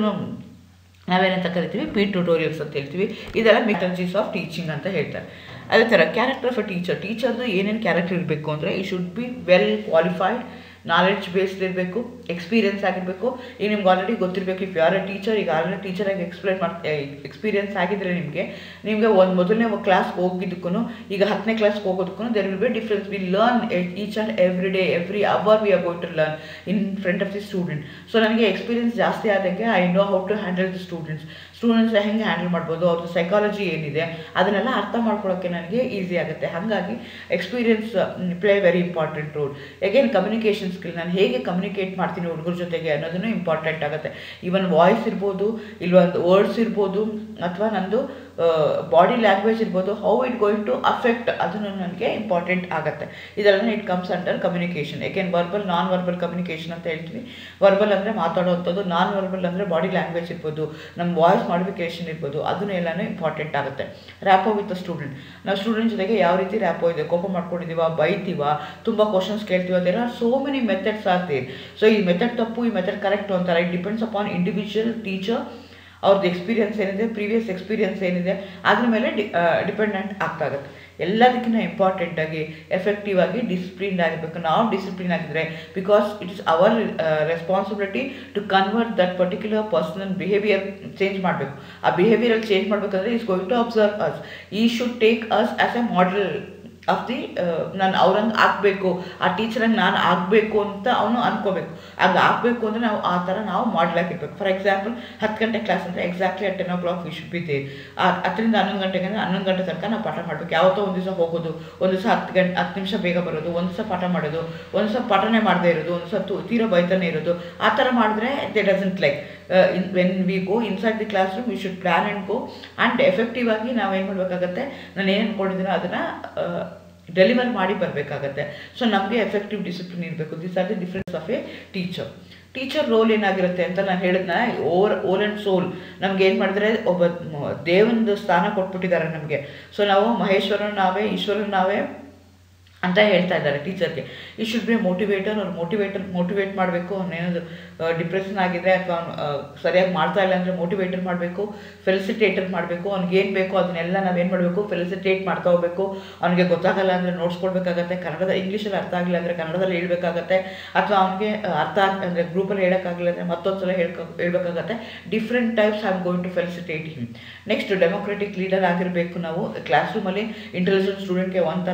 ನಾವೇನಂತ ಕರಿತೀವಿ, ಪೀರ್ ಟ್ಯೂಟೋರಿಯಲ್ಸ್ ಅಂತ ಹೇಳ್ತೀವಿ. ಇದೆಲ್ಲ ಮೆಥಡಾಲಜೀಸ್ ಆಫ್ ಟೀಚಿಂಗ್ ಅಂತ ಹೇಳ್ತಾರೆ. ಅದೇ ಥರ ಕ್ಯಾರೆಕ್ಟರ್ ಆಫ್ ಅ ಟೀಚರ್. ಟೀಚರ್ದು ಏನೇನು ಕ್ಯಾರೆಕ್ಟರ್ ಇರಬೇಕು ಅಂದರೆ, he should be well qualified, knowledge based ಇರಬೇಕು, ಎಕ್ಸ್ಪೀರಿಯನ್ಸ್ ಆಗಿರಬೇಕು. ಈಗ ನಿಮ್ಗೆ ಆಲ್ರೆಡಿ ಗೊತ್ತಿರಬೇಕು, ಇಫ್ ಯಾರ ಟೀಚರ್ ಈಗ ಆಲ್ರೆಡಿ ಟೀಚರಾಗಿ ಎಕ್ಸ್ಪೀರಿಯನ್ಸ್ ಆಗಿದ್ದರೆ ನಿಮಗೆ ಒಂದು ಮೊದಲನೇ ಕ್ಲಾಸ್ಗೆ ಹೋಗಿದ್ದಕ್ಕೂ ಈಗ 10ನೇ ಕ್ಲಾಸ್ಗೆ ಹೋಗೋದಕ್ಕೂ there will be difference. We learn each and every day, every hour we are going to learn in front of the student. So ನನಗೆ ಎಕ್ಸ್ಪೀರಿಯನ್ಸ್ ಜಾಸ್ತಿ ಆದಂಗೆ I know how to handle the students ಹೆಂಗೆ handle ಮಾಡ್ಬೋದು, ಅವ್ರದ್ದು psychology ಏನಿದೆ ಅದನ್ನೆಲ್ಲ ಅರ್ಥ ಮಾಡ್ಕೊಳ್ಳೋಕ್ಕೆ ನನಗೆ ಈಸಿ ಆಗುತ್ತೆ. ಹಾಗಾಗಿ experience play very important role. Again communication skill, ನಾನು ಹೇಗೆ ಕಮ್ಯುನಿಕೇಟ್ ಮಾಡ್ತೀನಿ ಹುಡುಗರ ಜೊತೆಗೆ ಅನ್ನೋದನ್ನು ಇಂಪಾರ್ಟೆಂಟ್ ಆಗುತ್ತೆ. ಈವನ್ ವಾಯ್ಸ್ ಇರ್ಬೋದು, ಇಲ್ಲೊಂದು ವರ್ಡ್ಸ್ ಇರ್ಬೋದು, ಅಥವಾ ನಂದು ಬಾಡಿ ಲ್ಯಾಂಗ್ವೇಜ್ ಇರ್ಬೋದು, how it going to affect, ಅದನ್ನು ನನಗೆ ಇಂಪಾರ್ಟೆಂಟ್ ಆಗುತ್ತೆ. ಇದೆಲ್ಲ it comes under communication. Again verbal, non verbal communication ಅಂತ ಹೇಳ್ತೀವಿ. ವರ್ಬಲ್ ಅಂದರೆ ಮಾತಾಡೋವಂಥದ್ದು, ನಾನ್ ವರ್ಬಲ್ ಅಂದರೆ ಬಾಡಿ ಲ್ಯಾಂಗ್ವೇಜ್ ಇರ್ಬೋದು, ನಮ್ಮ ವಾಯ್ಸ್ ಮಾಡಿಫಿಕೇಷನ್ ಇರ್ಬೋದು, ಅದನ್ನು ಎಲ್ಲನೂ ಇಂಪಾರ್ಟೆಂಟ್ ಆಗುತ್ತೆ. Rapport with student. ನಾವು ಸ್ಟೂಡೆಂಟ್ ಜೊತೆಗೆ ಯಾವ ರೀತಿ ರ್ಯಾಪೋ ಇದೆ, ಕೋಪ ಮಾಡ್ಕೊಂಡಿದ್ದೀವ, ಬೈತೀವ, ತುಂಬ ಕ್ವಶನ್ಸ್ ಕೇಳ್ತೀವ, there are so many methods are there. So ಈ ಮೆಥಡ್ ತಪ್ಪು, ಈ ಮೆಥಡ್ ಕರೆಕ್ಟು ಅಂತಾರೆ. It depends upon individual teacher, ಅವ್ರದ್ದು ಎಕ್ಸ್ಪೀರಿಯನ್ಸ್ ಏನಿದೆ, ಪ್ರೀವಿಯಸ್ ಎಕ್ಸ್ಪೀರಿಯನ್ಸ್ ಏನಿದೆ, ಅದ್ರ ಮೇಲೆ ಡಿಪೆಂಡೆಂಟ್ ಆಗ್ತಾಗುತ್ತೆ. ಎಲ್ಲದಕ್ಕಿಂತ ಇಂಪಾರ್ಟೆಂಟಾಗಿ ಎಫೆಕ್ಟಿವ್ ಆಗಿ ಡಿಸಿಪ್ಲಿನ್ ಆಗಿರಬೇಕು. ನಾವು ಡಿಸಿಪ್ಲಿನ್ ಆಗಿದ್ದರೆ, because it is our responsibility to convert that particular personal behaviour change ಮಾಡಬೇಕು. ಆ ಬಿಹೇವಿಯರಲ್ಲಿ ಚೇಂಜ್ ಮಾಡಬೇಕಂದ್ರೆ he's going to observe us, he should take us as a model of the, ನಾನು ಅವ್ರಂಗೆ ಆಗಬೇಕು, ಆ ಟೀಚರಂಗೆ ನಾನು ಆಗಬೇಕು ಅಂತ ಅವನು ಅನ್ಕೋಬೇಕು. ಹಂಗೆ ಆಗಬೇಕು ಅಂದರೆ ನಾವು ಆ ಥರ ನಾವು ಮಾಡಲಾಗಿರ್ಬೇಕು. ಫಾರ್ ಎಕ್ಸಾಂಪಲ್ 10 ಗಂಟೆ ಕ್ಲಾಸ್ ಅಂದರೆ exactly at 10 o'clock we should be there. 10ರಿಂದ 11 ಗಂಟೆಗೆ ಅಂದರೆ 11 ಗಂಟೆ ತನಕ ನಾವು ಪಾಠ ಮಾಡಬೇಕು. ಯಾವತ್ತೋ ಒಂದು ದಿವಸ ಹೋಗೋದು, ಒಂದು ದಿವಸ 10 ನಿಮಿಷ ಬೇಗ ಬರೋದು, ಒಂದು ದಿವಸ ಪಾಠ ಮಾಡೋದು, ಒಂದು ದಿವಸ ಪಾಠನೇ ಮಾಡದೇ ಇರೋದು, ಒಂದು ದಿವಸ ತೀರೋ ಬೈತಾನೆ ಇರೋದು. ಆ ಥರ ಮಾಡಿದ್ರೆ they doesn't like. When we go inside the class room we should plan and go. And effective ಆಗಿ ನಾವೇನು ಮಾಡಬೇಕಾಗತ್ತೆ, ನಾನು ಏನು ಅಂದ್ಕೊಂಡಿದ್ದೀನೋ ಅದನ್ನು ಡೆಲಿವರ್ ಮಾಡಿ ಬರಬೇಕಾಗತ್ತೆ. ಸೊ ನಮಗೆ ಎಫೆಕ್ಟಿವ್ ಡಿಸಿಪ್ಲಿನ್ ಇರಬೇಕು. This are the difference of a teacher. Teacher role ಏನಾಗಿರುತ್ತೆ ಅಂತ ನಾನು ಹೇಳಿದ್ನ, ಓಲ್ ಆ್ಯಂಡ್ ಸೋಲ್. ನಮ್ಗೆ ಏನು ಮಾಡಿದ್ರೆ, ಒಬ್ಬ ದೇವನದು ಸ್ಥಾನ ಕೊಟ್ಬಿಟ್ಟಿದ್ದಾರೆ ನಮಗೆ. ಸೊ ನಾವು ಮಹೇಶ್ವರನ ನಾವೇ, ಈಶ್ವರನ ನಾವೇ ಅಂತ ಹೇಳ್ತಾ ಇದ್ದಾರೆ ಟೀಚರ್ಗೆ. He should be motivator. ಅವ್ರು ಮೋಟಿವೇಟ್ ಮಾಡಬೇಕು. ಅವನೇನಾದ್ರು ಡಿಪ್ರೆಷನ್ ಆಗಿದೆ ಅಥವಾ ಸರಿಯಾಗಿ ಮಾಡ್ತಾ ಇಲ್ಲ ಅಂದರೆ ಮೋಟಿವೇಟರ್ ಮಾಡಬೇಕು, ಫೆಲಿಸಿಟೇಟರ್ ಮಾಡಬೇಕು. ಅವ್ನಿಗೇನು ಬೇಕೋ ಅದನ್ನೆಲ್ಲ ನಾವೇನು ಮಾಡಬೇಕು, ಫೆಲಿಸಿಟೇಟ್ ಮಾಡ್ತಾ ಹೋಗಬೇಕು. ಅವನಿಗೆ ಗೊತ್ತಾಗಲ್ಲ ಅಂದರೆ ನೋಡ್ಸ್ಕೊಳ್ಬೇಕಾಗತ್ತೆ. ಇಂಗ್ಲೀಷಲ್ಲಿ ಅರ್ಥ ಆಗಿಲ್ಲ ಅಂದರೆ ಕನ್ನಡದಲ್ಲಿ ಹೇಳ್ಬೇಕಾಗತ್ತೆ. ಅಥವಾ ಅವನಿಗೆ ಅರ್ಥ ಅಂದರೆ ಗ್ರೂಪಲ್ಲಿ ಹೇಳೋಕ್ಕಾಗಲಿಲ್ಲ ಅಂದರೆ ಮತ್ತೊಂದು ಸಲ ಹೇಳ್ಬೇಕಾಗತ್ತೆ. Different types I am going to felicitate him. Next democratic leader ಆಗಿರಬೇಕು ನಾವು. ಕ್ಲಾಸ್ ರೂಮಲ್ಲಿ ಇಂಟೆಲಿಜೆಂಟ್ ಸ್ಟೂಡೆಂಟ್ಗೆ ಒಂಥರ,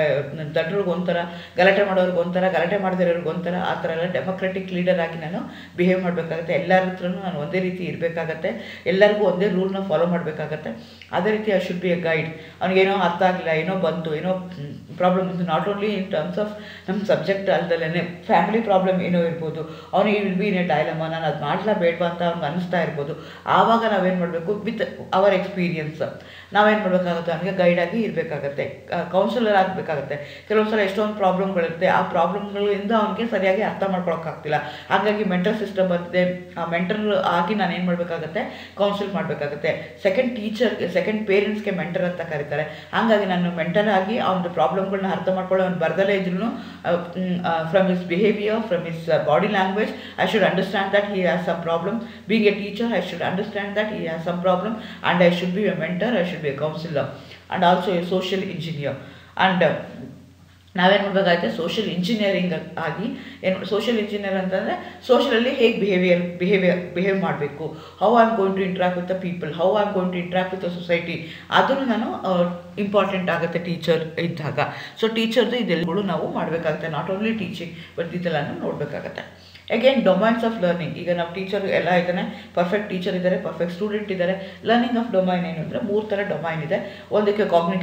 ದಡ್ರಿಗೆ ಒಂಥರ, ಗಲಾಟೆ ಮಾಡೋರ್ಗೆ ಒಂಥರ, ಗಲಾಟೆ ಮಾಡದಿರೋರ್ಗೆ ಒಂಥರ, ಆ ಥರ ಎಲ್ಲ ಡೆಮೊಕ್ರೆಟಿಕ್ ಲೀಡರ್ ಆಗಿ ನಾನು ಬಿಹೇವ್ ಮಾಡಬೇಕಾಗತ್ತೆ. ಎಲ್ಲರ ಹತ್ರನೂ ನಾನು ಒಂದೇ ರೀತಿ ಇರಬೇಕಾಗತ್ತೆ. ಎಲ್ಲರಿಗೂ ಒಂದೇ ರೂಲ್ನ ಫಾಲೋ ಮಾಡಬೇಕಾಗತ್ತೆ. ಅದೇ ರೀತಿ I should be a guide. ಅವ್ನಿಗೇನೋ ಅರ್ಥ ಆಗಿಲ್ಲ, ಏನೋ ಬಂತು, ಏನೋ ಪ್ರಾಬ್ಲಮ್ ಬಂತು, not only in terms of ನಮ್ಮ ಸಬ್ಜೆಕ್ಟ್ ಅಲ್ದಲ್ಲೇ ಫ್ಯಾಮಿಲಿ ಪ್ರಾಬ್ಲಮ್ ಏನೋ ಇರ್ಬೋದು. ಅವನಿಗೆ will be in a dilemma, ನಾನು ಅದು ಮಾಡಲಾ ಬೇಡವಾ ಅಂತ ಅವ್ನಿಗೆ ಅನ್ನಿಸ್ತಾ ಇರ್ಬೋದು. ಆವಾಗ ನಾವೇನು ಮಾಡಬೇಕು, ವಿತ್ ಅವರ್ ಎಕ್ಸ್ಪೀರಿಯನ್ಸ್ ನಾವೇನು ಮಾಡಬೇಕಾಗುತ್ತೆ, ಅವನಿಗೆ ಗೈಡಾಗಿ ಇರಬೇಕಾಗತ್ತೆ, ಕೌನ್ಸಿಲರ್ ಆಗಬೇಕಾಗತ್ತೆ. ಕೆಲವೊಂದು ಸಲ ಎಷ್ಟೊಂದು ಪ್ರಾಬ್ಲಮ್ಗಳಿರುತ್ತೆ, ಆ ಪ್ರಾಬ್ಲಮ್ಗಳಿಂದ ಅವನಿಗೆ ಸರಿಯಾಗಿ ಅರ್ಥ ಮಾಡ್ಕೊಳಕ್ಕಾಗ್ತಿಲ್ಲ. ಹಾಗಾಗಿ ಮೆಂಟಲ್ ಸಿಸ್ಟಮ್ ಬಂದಿದೆ. ಆ ಮೆಂಟರ್ ಆಗಿ ನಾನು ಏನು ಮಾಡಬೇಕಾಗತ್ತೆ, ಕೌನ್ಸಿಲ್ ಮಾಡಬೇಕಾಗತ್ತೆ. ಸೆಕೆಂಡ್ ಪೇರೆಂಟ್ಸ್ಗೆ ಮೆಂಟರ್ ಅಂತ ಕರೀತಾರೆ. ಹಾಗಾಗಿ ನಾನು ಮೆಂಟರ್ ಆಗಿ ಅವನ ಪ್ರಾಬ್ಲಮ್ಗಳನ್ನ ಅರ್ಥ ಮಾಡ್ಕೊಳ್ಳೋ, ಅವ್ನು ಬರ್ದಲೇ ಇದ್ರೂ from his behaviour, from his body language, I should understand that he has some problem. Being a teacher, I should understand that he has some problem and I should be a mentor, I should be a counselor and also a social engineer. And ನಾವೇನು ಮಾಡಬೇಕಾಗುತ್ತೆ, social engineering ಆಗಿ ಏನು social engineer ಅಂತಂದರೆ ಸೋಷಿಯಲಲ್ಲಿ ಹೇಗೆ behave ಮಾಡಬೇಕು, how I am going to interact with the people, how I am going to interact with the society, ಅದನ್ನು ನಾನು important ಆಗುತ್ತೆ ಟೀಚರ್ ಇದ್ದಾಗ. ಸೊ ಟೀಚರ್ದು ಇದೆಲ್ಲಗಳು ನಾವು ಮಾಡಬೇಕಾಗುತ್ತೆ. ನಾಟ್ ಓನ್ಲಿ ಟೀಚಿಂಗ್ ಬಟ್ ಇದೆಲ್ಲನೂ ನೋಡಬೇಕಾಗತ್ತೆ. Again domains of learning. ಈಗ ನಾವು ಟೀಚರ್ ಎಲ್ಲ ಇದ್ದಾನೆ, ಪರ್ಫೆಕ್ಟ್ ಟೀಚರ್ ಇದ್ದಾರೆ, ಪರ್ಫೆಕ್ಟ್ ಸ್ಟೂಡೆಂಟ್ ಇದ್ದಾರೆ. ಲರ್ನಿಂಗ್ ಆಫ್ ಡೊಮೈನ್ ಏನು ಅಂದರೆ 3 ಥರ ಡೊಮೈನ್ ಇದೆ. ಒಂದಕ್ಕೆ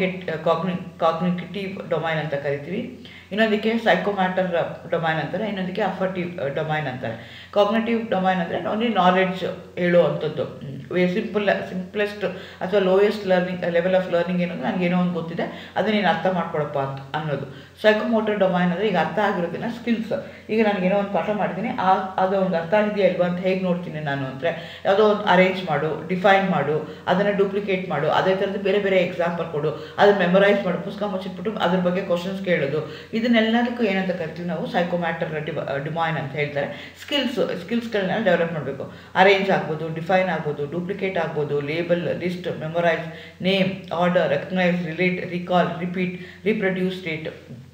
ಕಾಗ್ನಿಟಿವ್ ಡೊಮೈನ್ ಅಂತ ಕರಿತೀವಿ, ಇನ್ನೊಂದಕ್ಕೆ ಸೈಕೋಮ್ಯಾಟರ್ ಡೊಮೈನ್ ಅಂತಾರೆ, ಇನ್ನೊಂದಕ್ಕೆ ಅಫರ್ಟಿವ್ ಡೊಮೈನ್ ಅಂತಾರೆ. ಕಾಗ್ನಿಟಿವ್ ಡೊಮೈನ್ ಅಂದರೆ ಓನ್ಲಿ ನಾಲೆಡ್ಜ್ ಹೇಳುವಂಥದ್ದು, ಸಿಂಪ್ಲೆಸ್ಟ್ ಅಥವಾ ಲೋಯೆಸ್ಟ್ ಲೆವೆಲ್ ಆಫ್ ಲರ್ನಿಂಗ್ ಏನಂದ್ರೆ ನನಗೇನೋ ಒಂದು ಗೊತ್ತಿದೆ, ಅದನ್ನ ನೀನು ಅರ್ಥ ಮಾಡ್ಕೊಳಪ್ಪ ಅನ್ನೋದು. ಸೈಕೋಮೋಟರ್ ಡೊಮೈನ್ ಅಂದರೆ ಈಗ ಅರ್ಥ ಆಗಿರೋದನ್ನ ಸ್ಕಿಲ್ಸ್. ಈಗ ನನಗೇನೋ ಒಂದು ಪಾಠ ಮಾಡಿದ್ದೀನಿ, ಅದು ಒಂದು ಅರ್ಥ ಆಗಿದೆಯಾ ಇಲ್ವಾ ಅಂತ ಹೇಗೆ ನೋಡ್ತೀನಿ ನಾನು ಅಂದರೆ, ಯಾವುದೋ ಒಂದು ಅರೇಂಜ್ ಮಾಡು, ಡಿಫೈನ್ ಮಾಡು, ಅದನ್ನು ಡೂಪ್ಲಿಕೇಟ್ ಮಾಡು, ಅದೇ ಥರದ್ದು ಬೇರೆ ಬೇರೆ ಎಕ್ಸಾಂಪಲ್ ಕೊಡು, ಅದನ್ನು ಮೆಮೊರೈಸ್ ಮಾಡು, ಪುಸ್ತಕ ಮುಚ್ಚಿಟ್ಬಿಟ್ಟು ಅದ್ರ ಬಗ್ಗೆ ಕ್ವಶನ್ಸ್ ಕೇಳೋದು. ಇದನ್ನೆಲ್ಲದಕ್ಕೂ ಏನಂತ ಕರಿತೀವಿ ನಾವು, ಸೈಕೋಮ್ಯಾಟರ್ ಡೊಮೈನ್ ಅಂತ ಹೇಳ್ತಾರೆ. ಸ್ಕಿಲ್ಸ್ಗಳನ್ನ ಡೆವಲಪ್ ಮಾಡಬೇಕು. ಅರೇಂಜ್ ಆಗ್ಬೋದು, ಡಿಫೈನ್ ಆಗ್ಬೋದು, ಡೂಪ್ಲಿಕೇಟ್ ಆಗ್ಬೋದು, label, list, memorize, name, order, recognize, relate, recall, repeat, reproduce, state,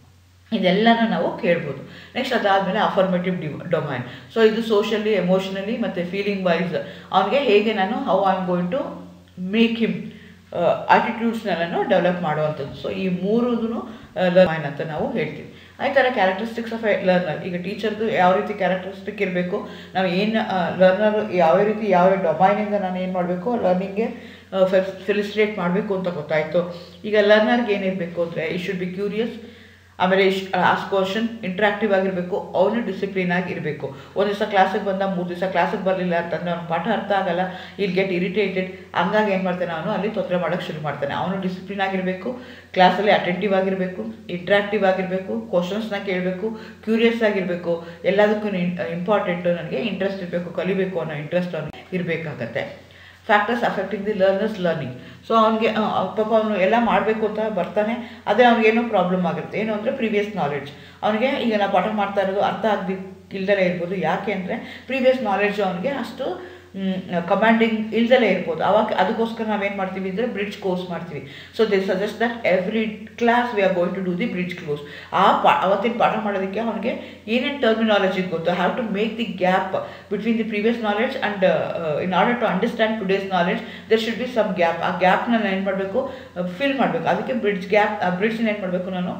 ಇದೆಲ್ಲನೂ ನಾವು ಕೇಳ್ಬೋದು. ನೆಕ್ಸ್ಟ್ ಅದಾದಮೇಲೆ ಅಫರ್ಮೇಟಿವ್ ಡೊಮೈನ್. ಸೊ ಇದು ಸೋಷಿಯಲಿ, ಎಮೋಷನಲಿ ಮತ್ತು ಫೀಲಿಂಗ್ ವೈಸ್ ಅವನಿಗೆ ಹೇಗೆ ನಾನು how I am going to make him ಆಟಿಟ್ಯೂಡ್ಸ್ನೆಲ್ಲನೂ ಡೆವಲಪ್ ಮಾಡುವಂಥದ್ದು. ಸೊ ಈ 3 ಲರ್ನ್ ಅಂತ ನಾವು ಹೇಳ್ತೀವಿ. ಈ ಥರ ಕ್ಯಾರೆಕ್ಟರಿಸ್ಟಿಕ್ಸ್ ಆಫ್ ಎ ಲರ್ನರ್. ಈಗ ಟೀಚರ್ದು ಯಾವ ರೀತಿ ಕ್ಯಾರೆಕ್ಟರಿಸ್ಟಿಕ್ ಇರಬೇಕು, ನಾವು ಏನು ಲರ್ನರ್ ಯಾವ ರೀತಿ ಯಾವ ಡೊಮೈನಿಂದ ನಾನು ಏನು ಮಾಡಬೇಕು ಲರ್ನಿಂಗ್ಗೆ ಫೆಲಿಸಿಟೇಟ್ ಮಾಡಬೇಕು ಅಂತ ಗೊತ್ತಾಯಿತು. ಈಗ ಲರ್ನರ್ಗೆ ಏನಿರಬೇಕು ಅಂದರೆ, ಈ ಶುಡ್ ಬಿ ಕ್ಯೂರಿಯಸ್, ಆಮೇಲೆ ಆಸ್ಕ್ ಕ್ವಶನ್, ಇಂಟ್ರಾಕ್ಟಿವ್ ಆಗಿರಬೇಕು, ಅವನು ಡಿಸಿಪ್ಲಿನ್ ಆಗಿರಬೇಕು. ಒಂದು ದಿವಸ ಕ್ಲಾಸಿಗೆ ಬಂದ, 3 ದಿವಸ ಕ್ಲಾಸಿಗೆ ಬರಲಿಲ್ಲ ಅಂತಂದರೆ ಅವ್ನು ಪಾಠ ಅರ್ಥ ಆಗಲ್ಲ, ಇಲ್ಲಿ ಗೆಟ್ ಇರಿಟೇಟೆಡ್. ಹಂಗಾಗಿ ಏನು ಮಾಡ್ತಾನೆ, ಅವನು ಅಲ್ಲಿ ತೊಂದರೆ ಮಾಡೋಕ್ಕೆ ಶುರು ಮಾಡ್ತಾನೆ. ಅವನು ಡಿಸಿಪ್ಲಿನ್ ಆಗಿರಬೇಕು, ಕ್ಲಾಸಲ್ಲಿ ಅಟೆಂಟಿವ್ ಆಗಿರಬೇಕು, ಇಂಟ್ರಾಕ್ಟಿವ್ ಆಗಿರಬೇಕು, ಕ್ವಶನ್ಸ್ನ ಕೇಳಬೇಕು, ಕ್ಯೂರಿಯಸ್ ಆಗಿರಬೇಕು, ಎಲ್ಲದಕ್ಕೂ ಇಂಪಾರ್ಟೆಂಟು, ನನಗೆ ಇಂಟ್ರೆಸ್ಟ್ ಇರಬೇಕು, ಕಲಿಬೇಕು ಅನ್ನೋ ಇಂಟ್ರೆಸ್ಟ್ ಅವನಿಗೆ ಇರಬೇಕಾಗತ್ತೆ. Factors affecting the learner's learning. So ಅವನಿಗೆ ಪಾಪ ಅವನು ಎಲ್ಲ ಮಾಡಬೇಕು ಅಂತ ಬರ್ತಾನೆ, ಅದೇ ಅವ್ನಿಗೇನೋ ಪ್ರಾಬ್ಲಮ್ ಆಗಿರುತ್ತೆ. ಏನು ಅಂದರೆ ಪ್ರೀವಿಯಸ್ ನಾಲೆಡ್ಜ್. ಅವನಿಗೆ ಈಗ ನಾವು ಪಾಠ ಮಾಡ್ತಾ ಇರೋದು ಅರ್ಥ ಇಲ್ದಲೇ ಇರ್ಬೋದು. ಯಾಕೆ ಅಂದರೆ ಪ್ರೀವಿಯಸ್ ನಾಲೆಡ್ಜ್ ಅವನಿಗೆ ಅಷ್ಟು ಕಮಾಂಡಿಂಗ್ ಇಲ್ದಲೇ ಇರ್ಬೋದು. ಅವಾಗ ಅದಕ್ಕೋಸ್ಕರ ನಾವೇನು ಮಾಡ್ತೀವಿ ಅಂದರೆ ಬ್ರಿಡ್ಜ್ ಕೋರ್ಸ್ ಮಾಡ್ತೀವಿ. So they suggest that every class we are going to do the bridge course. ಅವತ್ತಿನ ಪಾಠ ಮಾಡೋದಕ್ಕೆ ಅವನಿಗೆ ಏನೇನು ಟರ್ಮಿನಾಲಜಿ ಗೊತ್ತು, have to make the gap between the previous knowledge and in order to understand today's knowledge there should be some gap. ಆ ಗ್ಯಾಪ್ನ ನಾನು ಏನು ಮಾಡಬೇಕು, ಫಿಲ್ ಮಾಡಬೇಕು. ಅದಕ್ಕೆ ಬ್ರಿಡ್ಜ್ನ ಏನು ಮಾಡಬೇಕು, ನಾನು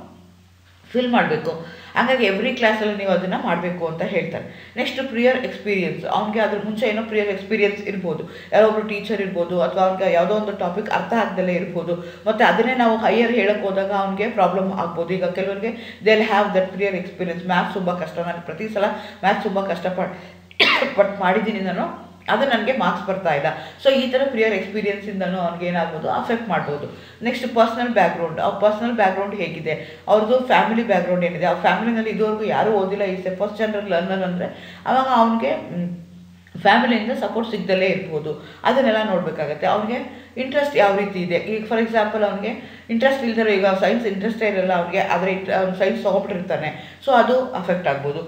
ಫಿಲ್ ಮಾಡಬೇಕು. ಹಾಗಾಗಿ ಎವ್ರಿ ಕ್ಲಾಸಲ್ಲಿ ನೀವು ಅದನ್ನು ಮಾಡಬೇಕು ಅಂತ ಹೇಳ್ತಾರೆ. Next prior experience. ಅವ್ನಿಗೆ ಅದ್ರ ಮುಂಚೆ ಏನೋ ಪ್ರಿಯರ್ ಎಕ್ಸ್ಪೀರಿಯನ್ಸ್ ಇರ್ಬೋದು, ಯಾರೋ ಒಬ್ಬರು ಟೀಚರ್ ಇರ್ಬೋದು, ಅಥವಾ ಅವ್ನಿಗೆ ಯಾವುದೋ ಒಂದು ಟಾಪಿಕ್ ಅರ್ಥ ಆಗ್ದಲೇ ಇರ್ಬೋದು. ಮತ್ತು ಅದನ್ನೇ ನಾವು ಹೈಯರ್ ಹೇಳಕ್ಕೆ ಹೋದಾಗ ಅವ್ನಿಗೆ ಪ್ರಾಬ್ಲಮ್ ಆಗ್ಬೋದು. ಈಗ ಕೆಲವರಿಗೆ they will have that prior experience. Maths ತುಂಬ ಕಷ್ಟ, ನಾನು ಪ್ರತಿ ಸಲ ಮ್ಯಾಥ್ಸ್ ತುಂಬ ಕಷ್ಟಪಟ್ಟು ಮಾಡಿದ್ದೀನಿ ನಾನು, ಅದು ನನಗೆ ಮಾರ್ಕ್ಸ್ ಬರ್ತಾ ಇಲ್ಲ. ಸೊ ಈ ಥರ ಪ್ರಿಯರ್ ಎಕ್ಸ್ಪೀರಿಯನ್ಸಿಂದನೂ ಅವ್ನಿಗೆ ಏನಾಗ್ಬೋದು, ಅಫೆಕ್ಟ್ ಮಾಡ್ಬೋದು. Next personal background. ಅವ್ರ ಪರ್ಸ್ನಲ್ ಬ್ಯಾಕ್ಗ್ರೌಂಡ್ ಹೇಗಿದೆ, ಅವ್ರದ್ದು ಫ್ಯಾಮಿಲಿ ಬ್ಯಾಕ್ಗ್ರೌಂಡ್ ಏನಿದೆ, ಅವ್ರ ಫ್ಯಾಮಿಲಿನಲ್ಲಿ ಇದುವರೆಗೂ ಯಾರೂ ಓದಿಲ್ಲ, he's a first general learner ಅಂದರೆ ಆವಾಗ ಅವನಿಗೆ ಫ್ಯಾಮಿಲಿಯಿಂದ ಸಪೋರ್ಟ್ ಸಿಗ್ದಲೇ ಇರ್ಬೋದು. ಅದನ್ನೆಲ್ಲ ನೋಡಬೇಕಾಗತ್ತೆ. ಅವ್ನಿಗೆ ಇಂಟ್ರೆಸ್ಟ್ ಯಾವ ರೀತಿ ಇದೆ. ಈಗ ಫಾರ್ ಎಕ್ಸಾಂಪಲ್ ಅವ್ನಿಗೆ ಇಂಟ್ರೆಸ್ಟ್ ಇಲ್ದರೆ, ಈಗ ಸೈನ್ಸ್ ಇಂಟ್ರೆಸ್ಟೇ ಇರಲ್ಲ ಅವ್ನಿಗೆ, ಆದರೆ ಅವ್ನು ಸೈನ್ಸ್ ತೊಗೊಬಿಟ್ಟಿರ್ತಾನೆ, ಸೊ ಅದು ಅಫೆಕ್ಟ್ ಆಗ್ಬೋದು.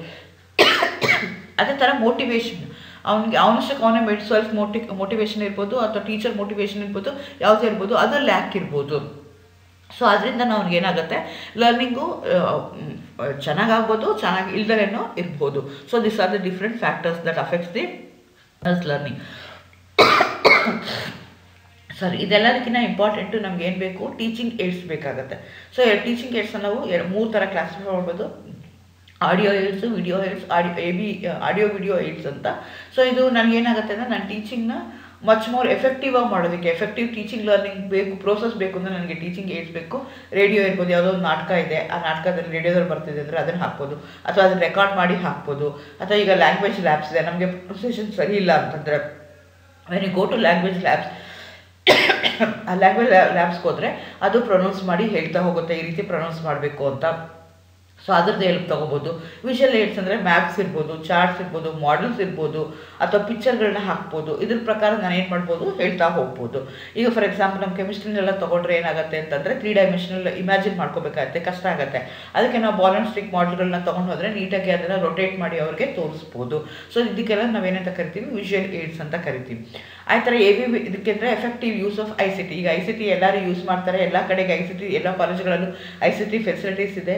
ಅದೇ ಥರ ಮೋಟಿವೇಶನ್. ಅವನಷ್ಟಕ್ಕೆ ಅವನೇ ಸೆಲ್ಫ್ ಮೋಟಿವೇಶನ್ ಇರ್ಬೋದು, ಅಥವಾ ಟೀಚರ್ ಮೋಟಿವೇಶನ್ ಇರ್ಬೋದು, ಯಾವುದೇ ಇರ್ಬೋದು, ಅದು ಲ್ಯಾಕ್ ಇರ್ಬೋದು. ಸೊ ಅದರಿಂದ ಅವ್ನಿಗೆ ಏನಾಗುತ್ತೆ, ಲರ್ನಿಂಗು ಚೆನ್ನಾಗಾಗ್ಬೋದು, ಚೆನ್ನಾಗಿ ಇಲ್ದಲೇನೋ ಇರ್ಬೋದು. So this are the different factors that affects the learning. ಸರಿ, ಇದೆಲ್ಲದಕ್ಕಿಂತ ಇಂಪಾರ್ಟೆಂಟು ನಮ್ಗೆ ಏನು ಬೇಕು, ಟೀಚಿಂಗ್ ಏಡ್ಸ್ ಬೇಕಾಗುತ್ತೆ. ಸೊ ಟೀಚಿಂಗ್ ಏಡ್ಸನ್ನು ನಾವು 3 ಥರ ಕ್ಲಾಸಿಫೈ ಮಾಡ್ಬೋದು. Audio aids, video aids, audio video aids ಅಂತ. ಸೊ ಇದು ನನಗೇನಾಗುತ್ತೆ ಅಂದರೆ, ನಾನು ಟೀಚಿಂಗ್ನ ಮಚ್ ಮೋರ್ ಎಫೆಕ್ಟಿವ್ ಆಗಿ ಮಾಡೋದಕ್ಕೆ, ಎಫೆಕ್ಟಿವ್ ಟೀಚಿಂಗ್ ಲರ್ನಿಂಗ್ ಬೇಕು, ಪ್ರೋಸೆಸ್ ಬೇಕು ಅಂದರೆ ನನಗೆ ಟೀಚಿಂಗ್ ಏಡ್ಸ್ ಬೇಕು. ರೇಡಿಯೋ ಇರ್ಬೋದು, ಯಾವುದೋ ಒಂದು ನಾಟಕ ಇದೆ, ಆ ನಾಟಕದಲ್ಲಿ ರೇಡಿಯೋದಲ್ಲಿ ಬರ್ತಿದೆ ಅಂದರೆ ಅದನ್ನು ಹಾಕ್ಬೋದು, ಅಥವಾ ಅದನ್ನು ರೆಕಾರ್ಡ್ ಮಾಡಿ ಹಾಕ್ಬೋದು. ಅಥವಾ ಈಗ ಲ್ಯಾಂಗ್ವೇಜ್ ಲ್ಯಾಬ್ಸ್ ಇದೆ, ನಮಗೆ ಪ್ರೊನೌನ್ಸಿಯೇಷನ್ ಸರಿ ಇಲ್ಲ ಅಂತಂದರೆ when you go to language labs ಆ ಲ್ಯಾಂಗ್ವೇಜ್ ಲ್ಯಾಬ್ಸ್ಗೆ ಹೋದರೆ ಅದು ಪ್ರೊನೌನ್ಸ್ ಮಾಡಿ ಹೇಳ್ತಾ ಹೋಗುತ್ತೆ, ಈ ರೀತಿ ಪ್ರೊನೌನ್ಸ್ ಮಾಡಬೇಕು ಅಂತ. ಸೊ ಅದ್ರದ್ದು ಹೆಲ್ಪ್ ತೊಗೋಬೋದು. ವಿಷುವಲ್ ಏಡ್ಸ್ ಅಂದರೆ ಮ್ಯಾಪ್ಸ್ ಇರ್ಬೋದು, ಚಾರ್ಟ್ಸ್ ಇರ್ಬೋದು, ಮಾಡೆಲ್ಸ್ ಇರ್ಬೋದು, ಅಥವಾ ಪಿಕ್ಚರ್ಗಳನ್ನ ಹಾಕ್ಬೋದು. ಇದ್ರ ಪ್ರಕಾರ ನಾನು ಏನು ಮಾಡ್ಬೋದು, ಹೇಳ್ತಾ ಹೋಗ್ಬೋದು. ಈಗ ಫಾರ್ ಎಕ್ಸಾಂಪಲ್ ನಮ್ಮ ಕೆಮಿಸ್ಟ್ರಿನೆಲ್ಲ ತೊಗೊಂಡ್ರೆ ಏನಾಗುತ್ತೆ ಅಂತಂದರೆ 3 ಡೈಮೆನ್ಷನಲ್ ಇಮ್ಯಾಜಿನ್ ಮಾಡ್ಕೋಬೇಕಾಗತ್ತೆ, ಕಷ್ಟ ಆಗುತ್ತೆ. ಅದಕ್ಕೆ ನಾವು ಬಾಲ್ ಆ್ಯಂಡ್ ಸ್ಟಿಕ್ ಮಾಡೆಲ್ಗಳನ್ನ ತೊಗೊಂಡು ಹೋದರೆ ನೀಟಾಗಿ ಅದನ್ನು ರೊಟೇಟ್ ಮಾಡಿ ಅವ್ರಿಗೆ ತೋರಿಸ್ಬೋದು. ಸೊ ಇದಕ್ಕೆಲ್ಲ ನಾವೇನಂತ ಕರಿತೀವಿ, ವಿಷುವಲ್ ಏಡ್ಸ್ ಅಂತ ಕರಿತೀವಿ. ಆ ಥರ ಇದಕ್ಕೆ ಅಂದರೆ ಎಫೆಕ್ಟಿವ್ ಯೂಸ್ ಆಫ್ ICT. ಈಗ ICT ಎಲ್ಲರೂ ಯೂಸ್ ಮಾಡ್ತಾರೆ, ಎಲ್ಲ ಕಡೆಗೆ ICT, ಎಲ್ಲ ಕಾಲೇಜುಗಳಲ್ಲೂ ICT ಫೆಸಿಲಿಟೀಸ್ ಇದೆ.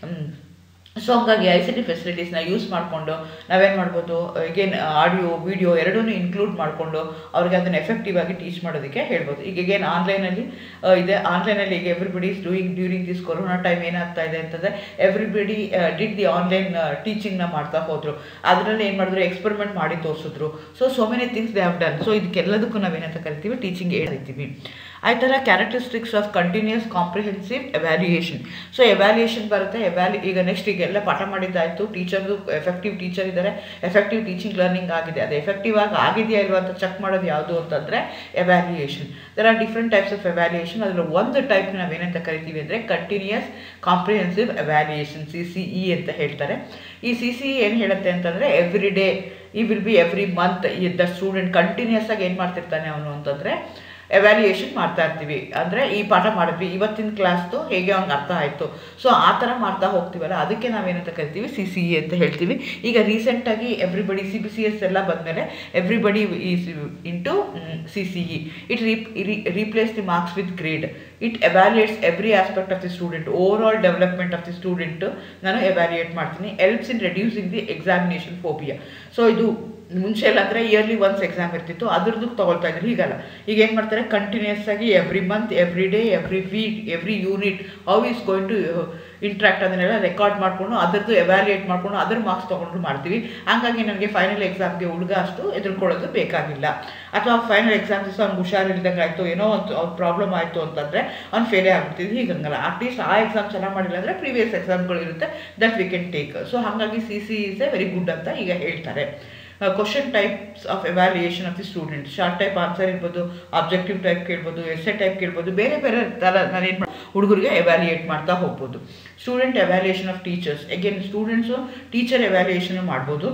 ಸೊ ಹಂಗಾಗಿ ICT ಫೆಸಿಲಿಟೀಸ್ನ ಯೂಸ್ ಮಾಡಿಕೊಂಡು ನಾವೇನು ಮಾಡ್ಬೋದು, ಈಗೇನು ಆಡಿಯೋ ವಿಡಿಯೋ ಎರಡೂ ಇನ್ಕ್ಲೂಡ್ ಮಾಡಿಕೊಂಡು ಅವ್ರಿಗೆ ಅದನ್ನು ಎಫೆಕ್ಟಿವ್ ಆಗಿ ಟೀಚ್ ಮಾಡೋದಕ್ಕೆ ಹೇಳ್ಬೋದು. ಈಗೇನು ಆನ್ಲೈನಲ್ಲಿ ಇದೆ, ಆನ್ಲೈನಲ್ಲಿ ಈಗ everybody is doing during this corona time ಏನಾಗ್ತಾ ಇದೆ ಅಂತಂದರೆ ಎವ್ರಿಬಡಿ ಡಿಡ್ ದಿ ಆನ್ಲೈನ್ ಟೀಚಿಂಗ್ನ ಮಾಡ್ತಾ ಹೋದರು. ಅದರಲ್ಲಿ ಏನು ಮಾಡಿದ್ರು, ಎಕ್ಸ್ಪೆರಿಮೆಂಟ್ ಮಾಡಿ ತೋರಿಸಿದ್ರು. So many things they have done. So ಇದಕ್ಕೆಲ್ಲದಕ್ಕೂ ನಾವೇನಂತ ಕರಿತೀವಿ, ಟೀಚಿಂಗ್ ಏಡ್ ಹೇಳ್ತೀವಿ. ಆ ಥರ characteristics of continuous comprehensive evaluation. So evaluation ಬರುತ್ತೆ. ಈಗ ನೆಕ್ಸ್ಟ್ ಈಗೆಲ್ಲ ಪಾಠ ಮಾಡಿದ್ದಾಯಿತು, ಟೀಚರ್ದು ಎಫೆಕ್ಟಿವ್ ಟೀಚರ್ ಇದ್ದಾರೆ, ಎಫೆಕ್ಟಿವ್ ಟೀಚಿಂಗ್ ಲರ್ನಿಂಗ್ ಆಗಿದೆ. ಅದು ಎಫೆಕ್ಟಿವ್ ಆಗಿ ಆಗಿದೆಯಾ ಇಲ್ವಾ ಅಂತ ಚೆಕ್ ಮಾಡೋದು ಯಾವುದು ಅಂತಂದರೆ evaluation. There are different types of evaluation. ಅದರಲ್ಲಿ ಒಂದು ಟೈಪ್ ನಾವೇನಂತ ಕರಿತೀವಿ ಅಂದರೆ ಕಂಟಿನ್ಯೂಯಸ್ ಕಾಂಪ್ರಿಹೆನ್ಸಿವ್ ಎವ್ಯಾಲ್ಯೂಯೇಷನ್, CCE ಅಂತ ಹೇಳ್ತಾರೆ. ಈ CCE ಏನು ಹೇಳುತ್ತೆ ಅಂತಂದರೆ every day, he will be every month the student continuous ಆಗಿ ಏನು ಮಾಡ್ತಿರ್ತಾನೆ ಅವನು ಅಂತಂದರೆ ಎವ್ಯಾಲ್ಯೂಯೇಷನ್ ಮಾಡ್ತಾ ಇರ್ತೀವಿ. ಅಂದರೆ ಈ ಪಾಠ ಮಾಡಿದ್ವಿ, ಇವತ್ತಿನ ಕ್ಲಾಸ್ದು ಹೇಗೆ ಅವ್ನಿಗೆ ಅರ್ಥ ಆಯಿತು. ಸೊ ಆ ಥರ ಮಾಡ್ತಾ ಹೋಗ್ತೀವಲ್ಲ, ಅದಕ್ಕೆ ನಾವೇನಂತ ಕರಿತೀವಿ, CCE ಅಂತ ಹೇಳ್ತೀವಿ. ಈಗ ರೀಸೆಂಟಾಗಿ ಎವ್ರಿಬಡಿ CBCS ಎಲ್ಲ ಬಂದಮೇಲೆ everybody is into CCE. It replace the marks with grade. It evaluates every aspect of the student, over all development of the student ನಾನು ಎವ್ಯಾಲ್ಯೂಯೇಟ್ ಮಾಡ್ತೀನಿ. Helps in reducing the examination phobia. So ಇದು ಮುಂಚೆ ಎಲ್ಲ ಅಂದರೆ yearly once exam ಇರ್ತಿತ್ತು, ಅದ್ರದ್ದು ತೊಗೊಳ್ತಾ ಇದ್ರು. ಹೀಗಲ್ಲ, ಈಗ ಏನು ಮಾಡ್ತಾರೆ, ಕಂಟಿನ್ಯೂಸ್ ಆಗಿ every month, every day, every week, every unit how is going to interact ಅದನ್ನೆಲ್ಲ ರೆಕಾರ್ಡ್ ಮಾಡಿಕೊಂಡು ಅದರದ್ದು ಎವ್ಯಾಲ್ಯೂಯೇಟ್ ಮಾಡಿಕೊಂಡು ಅದ್ರ ಮಾರ್ಕ್ಸ್ ತೊಗೊಂಡು ಮಾಡ್ತೀವಿ. ಹಾಗಾಗಿ ನನಗೆ ಫೈನಲ್ ಎಕ್ಸಾಮ್ಗೆ ಹುಡುಗ ಅಷ್ಟು ಎದುರ್ಕೊಳ್ಳೋದು ಬೇಕಾಗಿಲ್ಲ. ಅಥವಾ ಫೈನಲ್ ಎಕ್ಸಾಮ್ ದಿವಸ ಅವ್ನಿಗೆ ಹುಷಾರಿಲ್ದಂಗೆ ಆಯಿತು, ಏನೋ ಒಂದು ಅವ್ರ ಪ್ರಾಬ್ಲಮ್ ಆಯಿತು ಅಂತಂದರೆ ಅವ್ನು ಫೇಲೇ ಆಗ್ಬಿಡ್ತಿದ್ವಿ. ಹೀಗಂಗಲ್ಲ, ಅಟ್ಲೀಸ್ಟ್ ಆ ಎಕ್ಸಾಮ್ ಚೆನ್ನಾಗಿ ಮಾಡಿಲ್ಲ ಅಂದರೆ ಪ್ರೀವಿಯಸ್ ಎಕ್ಸಾಮ್ಗಳು ಇರುತ್ತೆ, that we can take. So ಹಾಗಾಗಿ CCE is a very good ಅಂತ ಈಗ ಹೇಳ್ತಾರೆ. Question types of evaluation of the student. Short type answer ಇರ್ಬೋದು, ಆಬ್ಜೆಕ್ಟಿವ್ ಟೈಪ್ ಕೇಳ್ಬೋದು, ಎಸ್ಸೆ ಟೈಪ್ ಕೇಳ್ಬೋದು, ಬೇರೆ ಬೇರೆ ಥರ ನಾನೇನು ಹುಡುಗರಿಗೆ ಎವ್ಯಾಲ್ಯೂಯೇಟ್ ಮಾಡ್ತಾ ಹೋಗ್ಬೋದು. Student evaluation of teachers. Again students teacher evaluation ಮಾಡ್ಬೋದು.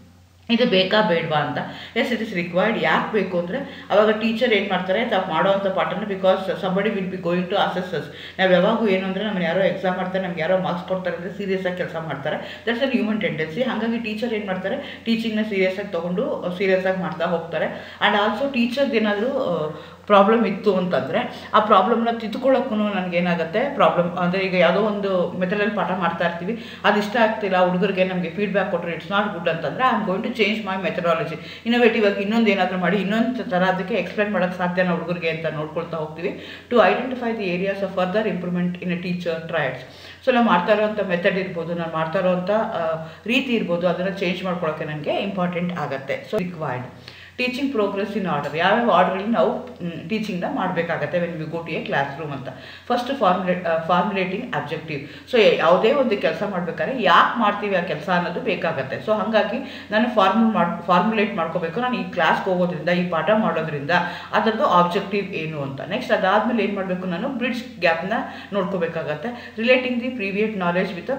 ಇದು ಬೇಕಾ ಬೇಡವಾ ಅಂತ. Yes, it is required. ಯಾಕೆ ಬೇಕು ಅಂದರೆ ಅವಾಗ ಟೀಚರ್ ಏನು ಮಾಡ್ತಾರೆ, ತಾವು ಮಾಡೋವಂಥ ಪಾಠನ, because somebody will be going to assesses. ನಾವು ಯಾವಾಗೂ ಏನು ಅಂದರೆ ನಮ್ಮನ್ನು ಯಾರೋ ಎಕ್ಸಾಮ್ ಮಾಡ್ತಾರೆ, ನಮ್ಗೆ ಯಾರೋ ಮಾರ್ಕ್ಸ್ ಕೊಡ್ತಾರೆ ಅಂದರೆ ಸೀರಿಯಸ್ ಆಗಿ ಕೆಲಸ ಮಾಡ್ತಾರೆ. That's an human tendency. ಹಾಗಾಗಿ ಟೀಚರ್ ಏನು ಮಾಡ್ತಾರೆ, ಟೀಚಿಂಗ್ನ ಸೀರಿಯಸ್ ಆಗಿ ತೊಗೊಂಡು ಸೀರಿಯಸ್ ಆಗಿ ಮಾಡ್ತಾ ಹೋಗ್ತಾರೆ. ಆ್ಯಂಡ್ ಆಲ್ಸೋ ಟೀಚರ್ದು ಏನಾದರೂ ಪ್ರಾಬ್ಲಮ್ ಇತ್ತು ಅಂತಂದರೆ ಆ ಪ್ರಾಬ್ಲಮ್ನ ತಿದ್ಕೊಳ್ಳೋಕ್ಕೂ ನನಗೇನಾಗುತ್ತೆ, ಪ್ರಾಬ್ಲಮ್ ಅಂದರೆ ಈಗ ಯಾವುದೋ ಒಂದು ಮೆಥಡಲ್ಲಿ ಪಾಠ ಮಾಡ್ತಾ ಇರ್ತೀವಿ, ಅದು ಇಷ್ಟ ಆಗ್ತಿಲ್ಲ ಹುಡುಗರಿಗೆ, ನಮಗೆ ಫೀಡ್ಬ್ಯಾಕ್ ಕೊಟ್ಟರೆ ಇಟ್ಸ್ ನಾಟ್ ಗುಡ್ ಅಂತಂದರೆ I am going to change my methodology. Innovative ಆಗಿ ಇನ್ನೊಂದು ಏನಾದರೂ ಮಾಡಿ ಇನ್ನೊಂದು ಥರ ಅದಕ್ಕೆ ಎಕ್ಸ್ಪ್ಲೇನ್ ಮಾಡೋಕ್ಕೆ ಸಾಧ್ಯನ ಹುಡುಗರಿಗೆ ಅಂತ ನೋಡ್ಕೊಳ್ತಾ ಹೋಗ್ತೀವಿ. To identify the areas of further improvement in a teacher trials. So ನಾವು ಮಾಡ್ತಾ ಇರೋವಂಥ ಮೆಥಡ್ ಇರ್ಬೋದು, ನಾನು ಮಾಡ್ತಾ ಇರೋವಂಥ ರೀತಿ ಇರ್ಬೋದು, ಅದನ್ನು ಚೇಂಜ್ ಮಾಡ್ಕೊಳ್ಳೋಕ್ಕೆ ನನಗೆ ಇಂಪಾರ್ಟೆಂಟ್ ಆಗುತ್ತೆ. So required teaching progress in order. ಯಾವ್ಯಾವ ಆರ್ಡರಲ್ಲಿ ನಾವು ಟೀಚಿಂಗ್ನ ಮಾಡಬೇಕಾಗತ್ತೆ when we go to a class room ಅಂತ. First formulating objective. ಸೊ ಯಾವುದೇ ಒಂದು ಕೆಲಸ ಮಾಡಬೇಕಾದ್ರೆ ಯಾಕೆ ಮಾಡ್ತೀವಿ ಆ ಕೆಲಸ ಅನ್ನೋದು ಬೇಕಾಗತ್ತೆ. ಸೊ ಹಾಗಾಗಿ ನಾನು ಫಾರ್ಮುಲೇಟ್ ಮಾಡ್ಕೋಬೇಕು, ನಾನು ಈ ಕ್ಲಾಸ್ಗೆ ಹೋಗೋದ್ರಿಂದ, ಈ ಪಾಠ ಮಾಡೋದ್ರಿಂದ ಅದರದ್ದು ಆಬ್ಜೆಕ್ಟಿವ್ ಏನು ಅಂತ. ನೆಕ್ಸ್ಟ್ ಅದಾದಮೇಲೆ ಏನು ಮಾಡಬೇಕು, ನಾನು ಬ್ರಿಡ್ಜ್ ಗ್ಯಾಪ್ನ ನೋಡ್ಕೋಬೇಕಾಗತ್ತೆ. Relating the previous knowledge with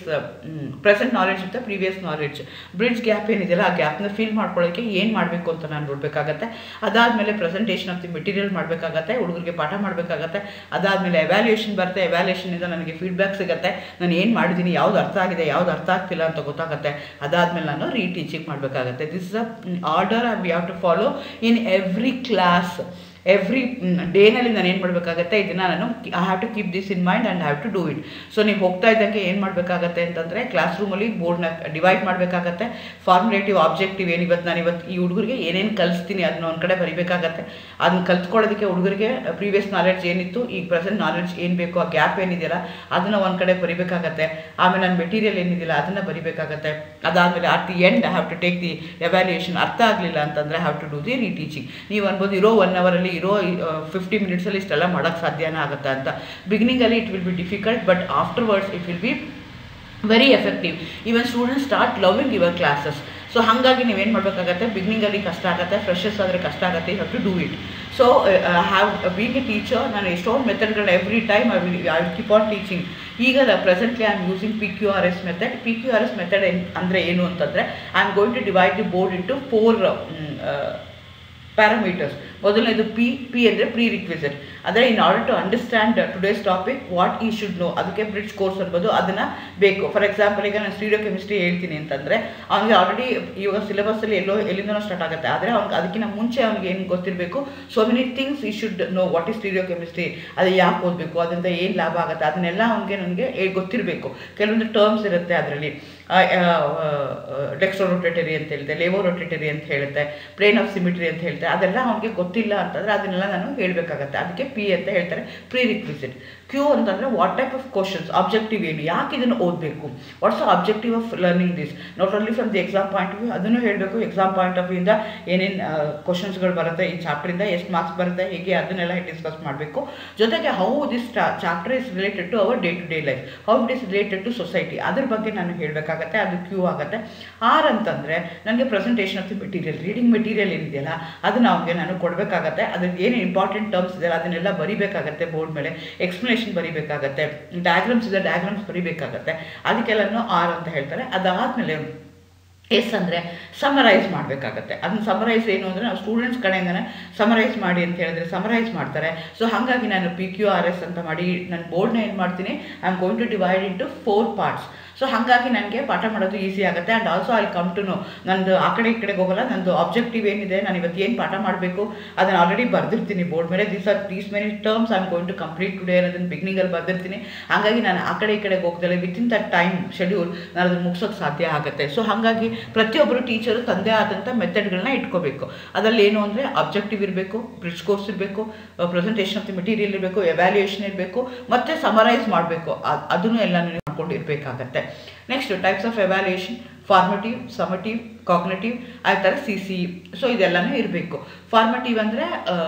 present knowledge with previous knowledge. Bridge gap ಏನಿದೆಯಲ್ಲ, ಆ ಗ್ಯಾಪ್ನ ಫಿಲ್ ಮಾಡ್ಕೊಳ್ಳೋಕ್ಕೆ ಏನು ಮಾಡಬೇಕು ಅಂತ ನಾನು ನೋಡಬೇಕಾಗತ್ತೆ. ಅದಾದಮೇಲೆ ಪ್ರೆಸೆಂಟೇಷನ್ ಆಫ್ ದಿ ಮೆಟೀರಿಯಲ್ ಮಾಡಬೇಕಾಗತ್ತೆ, ಹುಡುಗರಿಗೆ ಪಾಠ ಮಾಡಬೇಕಾಗತ್ತೆ. ಅದಾದಮೇಲೆ ಎವ್ಯಾಲ್ಯೂಯೇಷನ್ ಬರುತ್ತೆ, ಎವ್ಯಾಲ್ಯೂಯೇಷನಿಂದ ನನಗೆ ಫೀಡ್ಬ್ಯಾಕ್ ಸಿಗುತ್ತೆ, ನಾನು ಏನು ಮಾಡಿದ್ದೀನಿ, ಯಾವ್ದು ಅರ್ಥ ಆಗಿದೆ, ಯಾವ್ದು ಅರ್ಥ ಆಗ್ತಿಲ್ಲ ಅಂತ ಗೊತ್ತಾಗುತ್ತೆ. ಅದಾದಮೇಲೆ ನಾನು ರೀಟೀಚಿಂಗ್ ಮಾಡಬೇಕಾಗತ್ತೆ. This is a order we have to follow in every class. Every ಡೇನಲ್ಲಿ ನಾನು ಏನು ಮಾಡಬೇಕಾಗತ್ತೆ, ಇದನ್ನು ನಾನು I have to keep this in mind and have to do it. So ನೀವು ಹೋಗ್ತಾ ಇದ್ದಂಗೆ ಏನು ಮಾಡಬೇಕಾಗತ್ತೆ ಅಂತಂದರೆ, ಕ್ಲಾಸ್ ರೂಮಲ್ಲಿ ಬೋರ್ಡ್ನ ಡಿವೈಡ್ ಮಾಡಬೇಕಾಗತ್ತೆ. ಫಾರ್ಮುಲೇಟಿವ್ ಆಬ್ಜೆಕ್ಟಿವ್ ಏನು, ನಾನು ಈ ಹುಡುಗರಿಗೆ ಏನೇನು ಕಲಿಸ್ತೀನಿ ಅದನ್ನ ಒಂದು ಕಡೆ ಬರೀಬೇಕಾಗತ್ತೆ. ಅದನ್ನ ಕಲ್ತ್ಕೊಳ್ಳೋದಕ್ಕೆ ಹುಡುಗರಿಗೆ ಪ್ರೀವಿಯಸ್ ನಾಲೆಡ್ಜ್ ಏನಿತ್ತು, ಈಗ ಪ್ರೆಸೆಂಟ್ ನಾಲೆಡ್ಜ್ ಏನು ಬೇಕು, ಆ ಗ್ಯಾಪ್ ಏನಿದೆಯಲ್ಲ ಅದನ್ನು ಒಂದು ಕಡೆ ಬರೀಬೇಕಾಗತ್ತೆ. ಆಮೇಲೆ ನನ್ನ ಮೆಟೀರಿಯಲ್ ಏನಿದೆಯಲ್ಲ ಅದನ್ನು ಬರೀಬೇಕಾಗತ್ತೆ. ಅದಾದಮೇಲೆ at the end I have to take the evaluation. ಅರ್ಥ ಆಗಲಿಲ್ಲ ಅಂತಂದರೆ have to do the reteaching. ನೀವು ಅನ್ಬೋದು ಇರೋ 1 ಅವರಲ್ಲಿ, ಇರೋ 50 ಮಿನಿಟ್ಸಲ್ಲಿ ಇಷ್ಟೆಲ್ಲ ಮಾಡೋಕ್ಕೆ ಸಾಧ್ಯನೇ ಆಗುತ್ತೆ ಅಂತ. ಬಿಗಿನಿಂಗಲ್ಲಿ it will be difficult, but afterwards it will be very effective. Even students start loving your classes. So ಹಾಗಾಗಿ ನೀವೇನು ಮಾಡಬೇಕಾಗತ್ತೆ, ಬಿಗಿನಿಂಗಲ್ಲಿ ಕಷ್ಟ ಆಗುತ್ತೆ, ಫ್ರೆಶರ್ಸ್ ಆದರೆ ಕಷ್ಟ ಆಗುತ್ತೆ, you have to do it. So have being a teacher ನಾನು ಎಷ್ಟೊಂದು ಮೆಥಡ್ಗಳನ್ನ every time I will keep on teaching. ಈಗ presently I am using PQRS method. PQRS method ಅಂದರೆ ಏನು ಅಂತಂದರೆ I am going to divide the board into 4 parameters. ಮೊದಲನೇದು P ಅಂದರೆ prerequisite, ಅಂದರೆ in order to understand today's topic what he should know, ಅದಕ್ಕೆ bridge course ಅನ್ಬೋದು, ಅದನ್ನು ಬೇಕು. ಫಾರ್ ಎಕ್ಸಾಂಪಲ್ ಈಗ ನಾನು ಸ್ಟೀರಿಯೋ ಕೆಮಿಸ್ಟ್ರಿ ಹೇಳ್ತೀನಿ ಅಂತಂದರೆ ಅವ್ನಿಗೆ ಆಲ್ರೆಡಿ ಇವಾಗ ಸಿಲೆಬಸ್ಸಲ್ಲಿ ಎಲ್ಲಿಂದನೋ ಸ್ಟಾರ್ಟ್ ಆಗುತ್ತೆ, ಆದರೆ ಅವ್ನಿಗೆ ಅದಕ್ಕಿಂತ ಮುಂಚೆ ಅವ್ನಿಗೆ ಏನು ಗೊತ್ತಿರಬೇಕು, so many things he should know what is stereochemistry, ಅದು ಯಾಕೆ ಓದಬೇಕು, ಅದರಿಂದ ಏನು ಲಾಭ ಆಗುತ್ತೆ, ಅದನ್ನೆಲ್ಲ ನನಗೆ ಗೊತ್ತಿರಬೇಕು. ಕೆಲವೊಂದು ಟರ್ಮ್ಸ್ ಇರುತ್ತೆ ಅದರಲ್ಲಿ, ಡೆಕ್ಸ್ಟ್ರೋ ರೊಟೇಟರಿ ಅಂತ ಹೇಳುತ್ತೆ, ಲೇವೋ ರೊಟೇಟರಿ ಅಂತ ಹೇಳುತ್ತೆ, ಪ್ಲೇನ್ ಆಫ್ ಸಿಮಿಟ್ರಿ ಅಂತ ಹೇಳ್ತಾರೆ, ಅದೆಲ್ಲ ಅವನಿಗೆ ಗೊತ್ತಿಲ್ಲ ಅಂತಂದರೆ ಅದನ್ನೆಲ್ಲ ನಾನು ಹೇಳಬೇಕಾಗತ್ತೆ. ಅದಕ್ಕೆ ಪಿ ಅಂತ ಹೇಳ್ತಾರೆ, ಪ್ರೀ ರಿಕ್ವಿಸಿಟ್. ಕ್ಯೂ ಅಂತಂದರೆ what type of questions, objective ಏನು, ಯಾಕೆ ಇದನ್ನು ಓದಬೇಕು, what's objective of learning this, not only from the exam point of view, ಅದನ್ನು ಹೇಳಬೇಕು. ಎಕ್ಸಾಮ್ ಪಾಯಿಂಟ್ ಆಫ್ ವ್ಯೂಯಿಂದ ಏನೇನು ಕ್ವಶನ್ಸ್ಗಳು ಬರುತ್ತೆ, ಈ ಚಾಪ್ಟ್ರಿಂದ ಎಷ್ಟು ಮಾರ್ಕ್ಸ್ ಬರುತ್ತೆ, ಹೇಗೆ ಅದನ್ನೆಲ್ಲ ಡಿಸ್ಕಸ್ ಮಾಡಬೇಕು. ಜೊತೆಗೆ how this chapter is related to our day to day life, how it is related to society, ಅದ್ರ ಬಗ್ಗೆ ನಾನು ಹೇಳಬೇಕಾಗತ್ತೆ. ಅದು ಕ್ಯೂ ಆಗುತ್ತೆ. ಆರ್ ಅಂತಂದರೆ ನನಗೆ presentation of the material, reading material ಏನಿದೆಯಲ್ಲ ಅದನ್ನು ಅವ್ರಿಗೆ ನಾನು ಕೊಡಬೇಕಾಗತ್ತೆ. ಅದ್ರಲ್ಲಿ ಏನು ಇಂಪಾರ್ಟೆಂಟ್ ಟರ್ಮ್ಸ್ ಇದೆಯಲ್ಲ ಅದನ್ನೆಲ್ಲ ಬರಿಬೇಕಾಗತ್ತೆ, ಬೋರ್ಡ್ ಮೇಲೆ ಎಕ್ಸ್ಪ್ಲನೇಷನ್ ಬರಿಬೇಕಾಗತ್ತೆ, ಡಯಾಗ್ರಾಮ್ಸ್ ಇದೆ ಡಯಾಗ್ರಾಮ್ಸ್ ಬರಿಬೇಕಾಗತ್ತೆ, ಅದಕ್ಕೆಲ್ಲನೂ ಆರ್ ಅಂತ ಹೇಳ್ತಾರೆ. ಅದಾದಮೇಲೆ ಎಸ್ ಅಂದರೆ ಸಮರೈಸ್ ಮಾಡಬೇಕಾಗತ್ತೆ. ಅದನ್ನ ಸಮರೈಸ್ ಏನು ಅಂದರೆ ನಾವು ಸ್ಟೂಡೆಂಟ್ಸ್ ಕಡೆಯಿಂದನೇ ಸಮರೈಸ್ ಮಾಡಿ ಅಂತ ಹೇಳಿದ್ರೆ ಸಮರೈಸ್ ಮಾಡ್ತಾರೆ. ಸೊ ಹಾಗಾಗಿ ನಾನು PQRS ಅಂತ ಮಾಡಿ ನನ್ನ ಬೋರ್ಡ್ನ ಏನು ಮಾಡ್ತೀನಿ, I am going to divide into 4 parts. So ಹಾಗಾಗಿ ನನಗೆ ಪಾಠ ಮಾಡೋದು ಈಸಿ ಆಗುತ್ತೆ. And also I come to know ನಂದು ಆ ಕಡೆ ಈ ಕಡೆಗೆ ಹೋಗಲ್ಲ, ನಂದು ಆಬ್ಜೆಕ್ಟಿವ್ ಏನಿದೆ, ನಾನು ಇವತ್ತು ಏನು ಪಾಠ ಮಾಡಬೇಕು ಅದನ್ನು ಆಲ್ರೆಡಿ ಬರ್ದಿರ್ತೀನಿ ಬೋರ್ಡ್ ಮೇಲೆ. These many terms I am going to complete today ಅನ್ನೋದನ್ನು ಬಿಗ್ನಿಂಗಲ್ಲಿ ಬರ್ದಿರ್ತೀನಿ. ಹಾಗಾಗಿ ನಾನು ಆ ಕಡೆ ಈ ಕಡೆಗೆ ಹೋಗ್ದಲೆ ವಿತಿನ್ ದಟ್ ಟೈಮ್ ಶೆಡ್ಯೂಲ್ ನಾನು ಅದನ್ನು ಮುಗಿಸೋಕ್ಕೆ ಸಾಧ್ಯ ಆಗುತ್ತೆ. ಸೊ ಹಾಗಾಗಿ ಪ್ರತಿಯೊಬ್ಬರು ಟೀಚರು ತಂದೆ ಆದಂಥ ಮೆಥಡ್ಗಳನ್ನ ಇಟ್ಕೋಬೇಕು. ಅದರಲ್ಲಿ ಏನು ಅಂದರೆ ಆಬ್ಜೆಕ್ಟಿವ್ ಇರಬೇಕು, ಬ್ರಿಡ್ಜ್ ಕೋರ್ಸ್ ಇರಬೇಕು, ಪ್ರೆಸೆಂಟೇಷನ್ ಆಫ್ ದಿ ಮೆಟೀರಿಯಲ್ ಇರಬೇಕು, ಎವ್ಯಾಲ್ಯೂಯೇಷನ್ ಇರಬೇಕು, ಮತ್ತು ಸಮರೈಸ್ ಮಾಡಬೇಕು. ಅದನ್ನು ಎಲ್ಲ ಮಾಡ್ಕೊಂಡು ಇರಬೇಕಾಗತ್ತೆ. Next types of evaluation, formative, summative, cognitive, ಆ ಥರ CCE. ಸೊ ಇದೆಲ್ಲನೂ ಇರಬೇಕು. ಫಾರ್ಮೇಟಿವ್ ಅಂದರೆ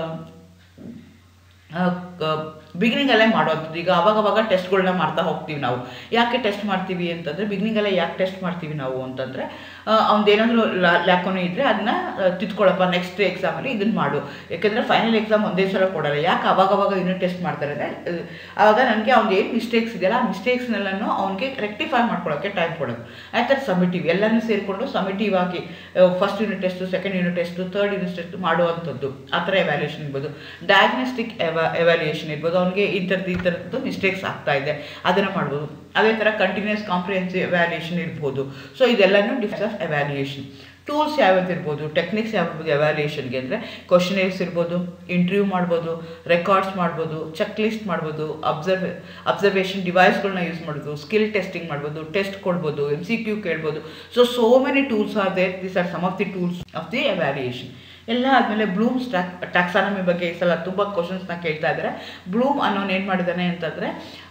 ಬಿಗಿನಿಂಗಲ್ಲೇ ಮಾಡೋದು. ಈಗ ಅವಾಗವಾಗ ಟೆಸ್ಟ್ಗಳನ್ನ ಮಾಡ್ತಾ ಹೋಗ್ತೀವಿ ನಾವು. ಯಾಕೆ ಟೆಸ್ಟ್ ಮಾಡ್ತೀವಿ ಅಂತಂದರೆ, ಬಿಗಿನಿಂಗಲ್ಲೇ ಯಾಕೆ ಟೆಸ್ಟ್ ಮಾಡ್ತೀವಿ ನಾವು ಅಂತಂದರೆ, ಅವ್ನದೇನಾದರೂ ಲ್ಯಾಕೋನೇ ಇದ್ದರೆ ಅದನ್ನ ತಿದ್ಕೊಳ್ಳಪ್ಪ ನೆಕ್ಸ್ಟ್ ಎಕ್ಸಾಮಲ್ಲಿ ಇದನ್ನು ಮಾಡು. ಯಾಕೆಂದರೆ ಫೈನಲ್ ಎಕ್ಸಾಮ್ ಒಂದೇ ಸಲ ಕೊಡೋಲ್ಲ. ಯಾಕೆ ಅವಾಗವಾಗ ಇನ್ನೂ ಟೆಸ್ಟ್ ಮಾಡ್ತಾರೆ ಅಂದರೆ, ಆವಾಗ ನನಗೆ ಅವ್ನು ಏನು ಮಿಸ್ಟೇಕ್ಸ್ ಇದೆಯಲ್ಲ ಆ ಮಿಸ್ಟೇಕ್ಸ್ನೆಲ್ಲನೂ ಅವ್ನಿಗೆ ರೆಕ್ಟಿಫೈ ಮಾಡ್ಕೊಳ್ಳೋಕ್ಕೆ ಟೈಮ್ ಕೊಡೋದು. ಆಯ್ತು, ಸಮೇಟಿವ್ ಎಲ್ಲನೂ ಸೇರಿಕೊಂಡು ಸಮೇಟಿವ್ ಆಗಿ first unit test, second unit test, third unit test ಮಾಡುವಂಥದ್ದು. ಆ ಥರ ಎವ್ಯಾಲ್ಯೂಯೇಷನ್ ಇರ್ಬೋದು. ಡಯಾಗ್ನೋಸ್ಟಿಕ್ ಎವ್ಯಾಲ್ಯೂಯೇಷನ್ ಇರ್ಬೋದು, ಅವ್ನಿಗೆ ಈ ಥರದ್ದು ಮಿಸ್ಟೇಕ್ಸ್ ಆಗ್ತಾ ಇದೆ ಅದನ್ನು ಮಾಡ್ಬೋದು. ಅದೇ ಥರ ಕಂಟಿನ್ಯೂಸ್ ಕಾಂಪ್ರಿಹೆನ್ಸಿವ್ ಎವ್ಯಾಲ್ಯೂಯೇಷನ್ ಇರ್ಬೋದು. ಸೊ ಇದೆಲ್ಲನೂ ಡಿಫ್ರೆನ್ಸ್ ಆಫ್ ಎವ್ಯಾಲ್ಯೂಯೇಷನ್. ಟೂಲ್ಸ್ ಯಾವ್ಯಾವ್ದು ಇರ್ಬೋದು, ಟೆಕ್ನಿಕ್ಸ್ ಯಾವ್ದು ಎವ್ಯಾಲ್ಯೂಯೇಷನ್ಗೆ ಅಂದರೆ ಕ್ವಶನೇರ್ಸ್ ಇರ್ಬೋದು, ಇಂಟರ್ವ್ಯೂ ಮಾಡ್ಬೋದು, ರೆಕಾರ್ಡ್ಸ್ ಮಾಡ್ಬೋದು, ಚೆಕ್ ಲಿಸ್ಟ್ ಮಾಡ್ಬೋದು, ಅಬ್ಸರ್ವೇಷನ್ ಡಿವೈಸ್ಗಳನ್ನ ಯೂಸ್ ಮಾಡ್ಬೋದು, ಸ್ಕಿಲ್ ಟೆಸ್ಟಿಂಗ್ ಮಾಡ್ಬೋದು, ಟೆಸ್ಟ್ ಕೊಡ್ಬೋದು, MCQ ಕೇಳ್ಬೋದು. So many tools are there. These are some of the tools of the evaluation. ಎಲ್ಲ ಆದಮೇಲೆ ಬ್ಲೂಮ್ಸ್ ಟ್ಯಾಕ್ಸಾನಮಿ ಬಗ್ಗೆ ಈ ಸಲ ತುಂಬ ಕ್ವಶನ್ಸ್ನ ಕೇಳ್ತಾ ಇದ್ದಾರೆ. ಬ್ಲೂಮ್ ಅನ್ನೋನು ಏನು ಮಾಡಿದ್ದಾನೆ ಅಂತಂದರೆ,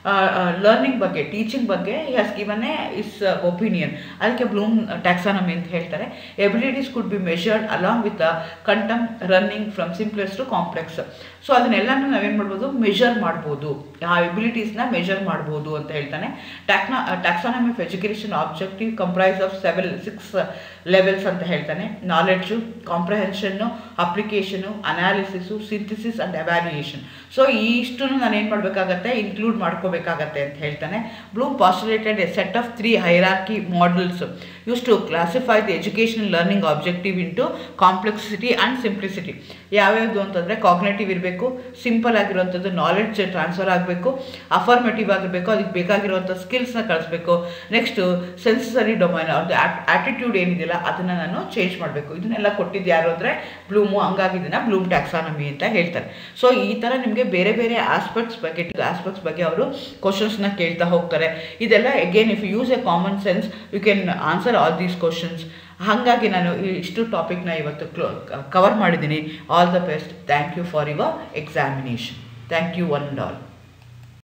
ಲರ್ನಿಂಗ್ ಬಗ್ಗೆ, ಟೀಚಿಂಗ್ ಬಗ್ಗೆ ಹ್ಯಾಸ್ ಗಿವನ್ ಇಸ್ ಒಪಿನಿಯನ್. ಅದಕ್ಕೆ ಬ್ಲೂಮ್ ಟ್ಯಾಕ್ಸಾನಮಿ ಅಂತ ಹೇಳ್ತಾರೆ. Abilities could be measured along with continuum running from simplex to complex. So ಅದನ್ನೆಲ್ಲನೂ ನಾವೇನು ಮಾಡ್ಬೋದು, ಮೆಷರ್ ಮಾಡ್ಬೋದು, ಆ ಎಬಿಲಿಟೀಸ್ನ ಮೆಷರ್ ಮಾಡ್ಬೋದು ಅಂತ ಹೇಳ್ತಾನೆ. Taxonomy of education objective comprise of 6 levels ಅಂತ ಹೇಳ್ತಾನೆ. Knowledge, comprehension, application, analysis, synthesis and evaluation. So ಇಷ್ಟನ್ನು ನಾನು ಏನು ಮಾಡಬೇಕಾಗತ್ತೆ, ಇನ್ಕ್ಲೂಡ್ ಮಾಡ್ಕೋಬೇಕಾಗತ್ತೆ ಅಂತ ಹೇಳ್ತಾನೆ. Bloom postulated a set of 3 hierarchy models use to classify the educational learning objective into complexity and simplicity. ಯಾವ್ಯಾವುದು ಅಂತಂದರೆ, ಕಾಗ್ನೇಟಿವ್ ಇರಬೇಕು, ಸಿಂಪಲ್ ಆಗಿರುವಂಥದ್ದು ನಾಲೆಡ್ಜ್ ಟ್ರಾನ್ಸ್ಫರ್ ಆಗಬೇಕು, ಅಫರ್ಮೇಟಿವ್ ಆಗಿರಬೇಕು, ಅದಕ್ಕೆ ಬೇಕಾಗಿರುವಂಥ ಸ್ಕಿಲ್ಸ್ನ ಕಳಿಸ್ಬೇಕು. ನೆಕ್ಸ್ಟು ಸೆನ್ಸರಿ ಡೊಮೈನ್, ಅವ್ರದ್ದು ಆ್ಯಟಿಟ್ಯೂಡ್ ಏನಿದೆಯಲ್ಲ ಅದನ್ನು ನಾನು ಚೇಂಜ್ ಮಾಡಬೇಕು. ಇದನ್ನೆಲ್ಲ ಕೊಟ್ಟಿದ್ದು ಯಾರು ಅಂದರೆ ಬ್ಲೂಮು. ಹಂಗಾಗಿ ಇದನ್ನು ಬ್ಲೂಮ್ ಟ್ಯಾಕ್ಸಾನಮಿ ಅಂತ ಹೇಳ್ತಾರೆ. ಸೊ ಈ ಥರ ನಿಮಗೆ ಬೇರೆ ಬೇರೆ ಆಸ್ಪೆಕ್ಟ್ಸ್ ಬಗ್ಗೆ ಅವರು ಕ್ವಶನ್ಸ್ನ ಕೇಳ್ತಾ ಹೋಗ್ತಾರೆ. ಇದೆಲ್ಲ again if you use a common sense you can answer all these questions. ಹಾಗಾಗಿ ನಾನು ಇಷ್ಟು ಟಾಪಿಕ್ನ ಇವತ್ತು ಕವರ್ ಮಾಡಿದ್ದೀನಿ. All the best. Thank you for your examination. Thank you one all.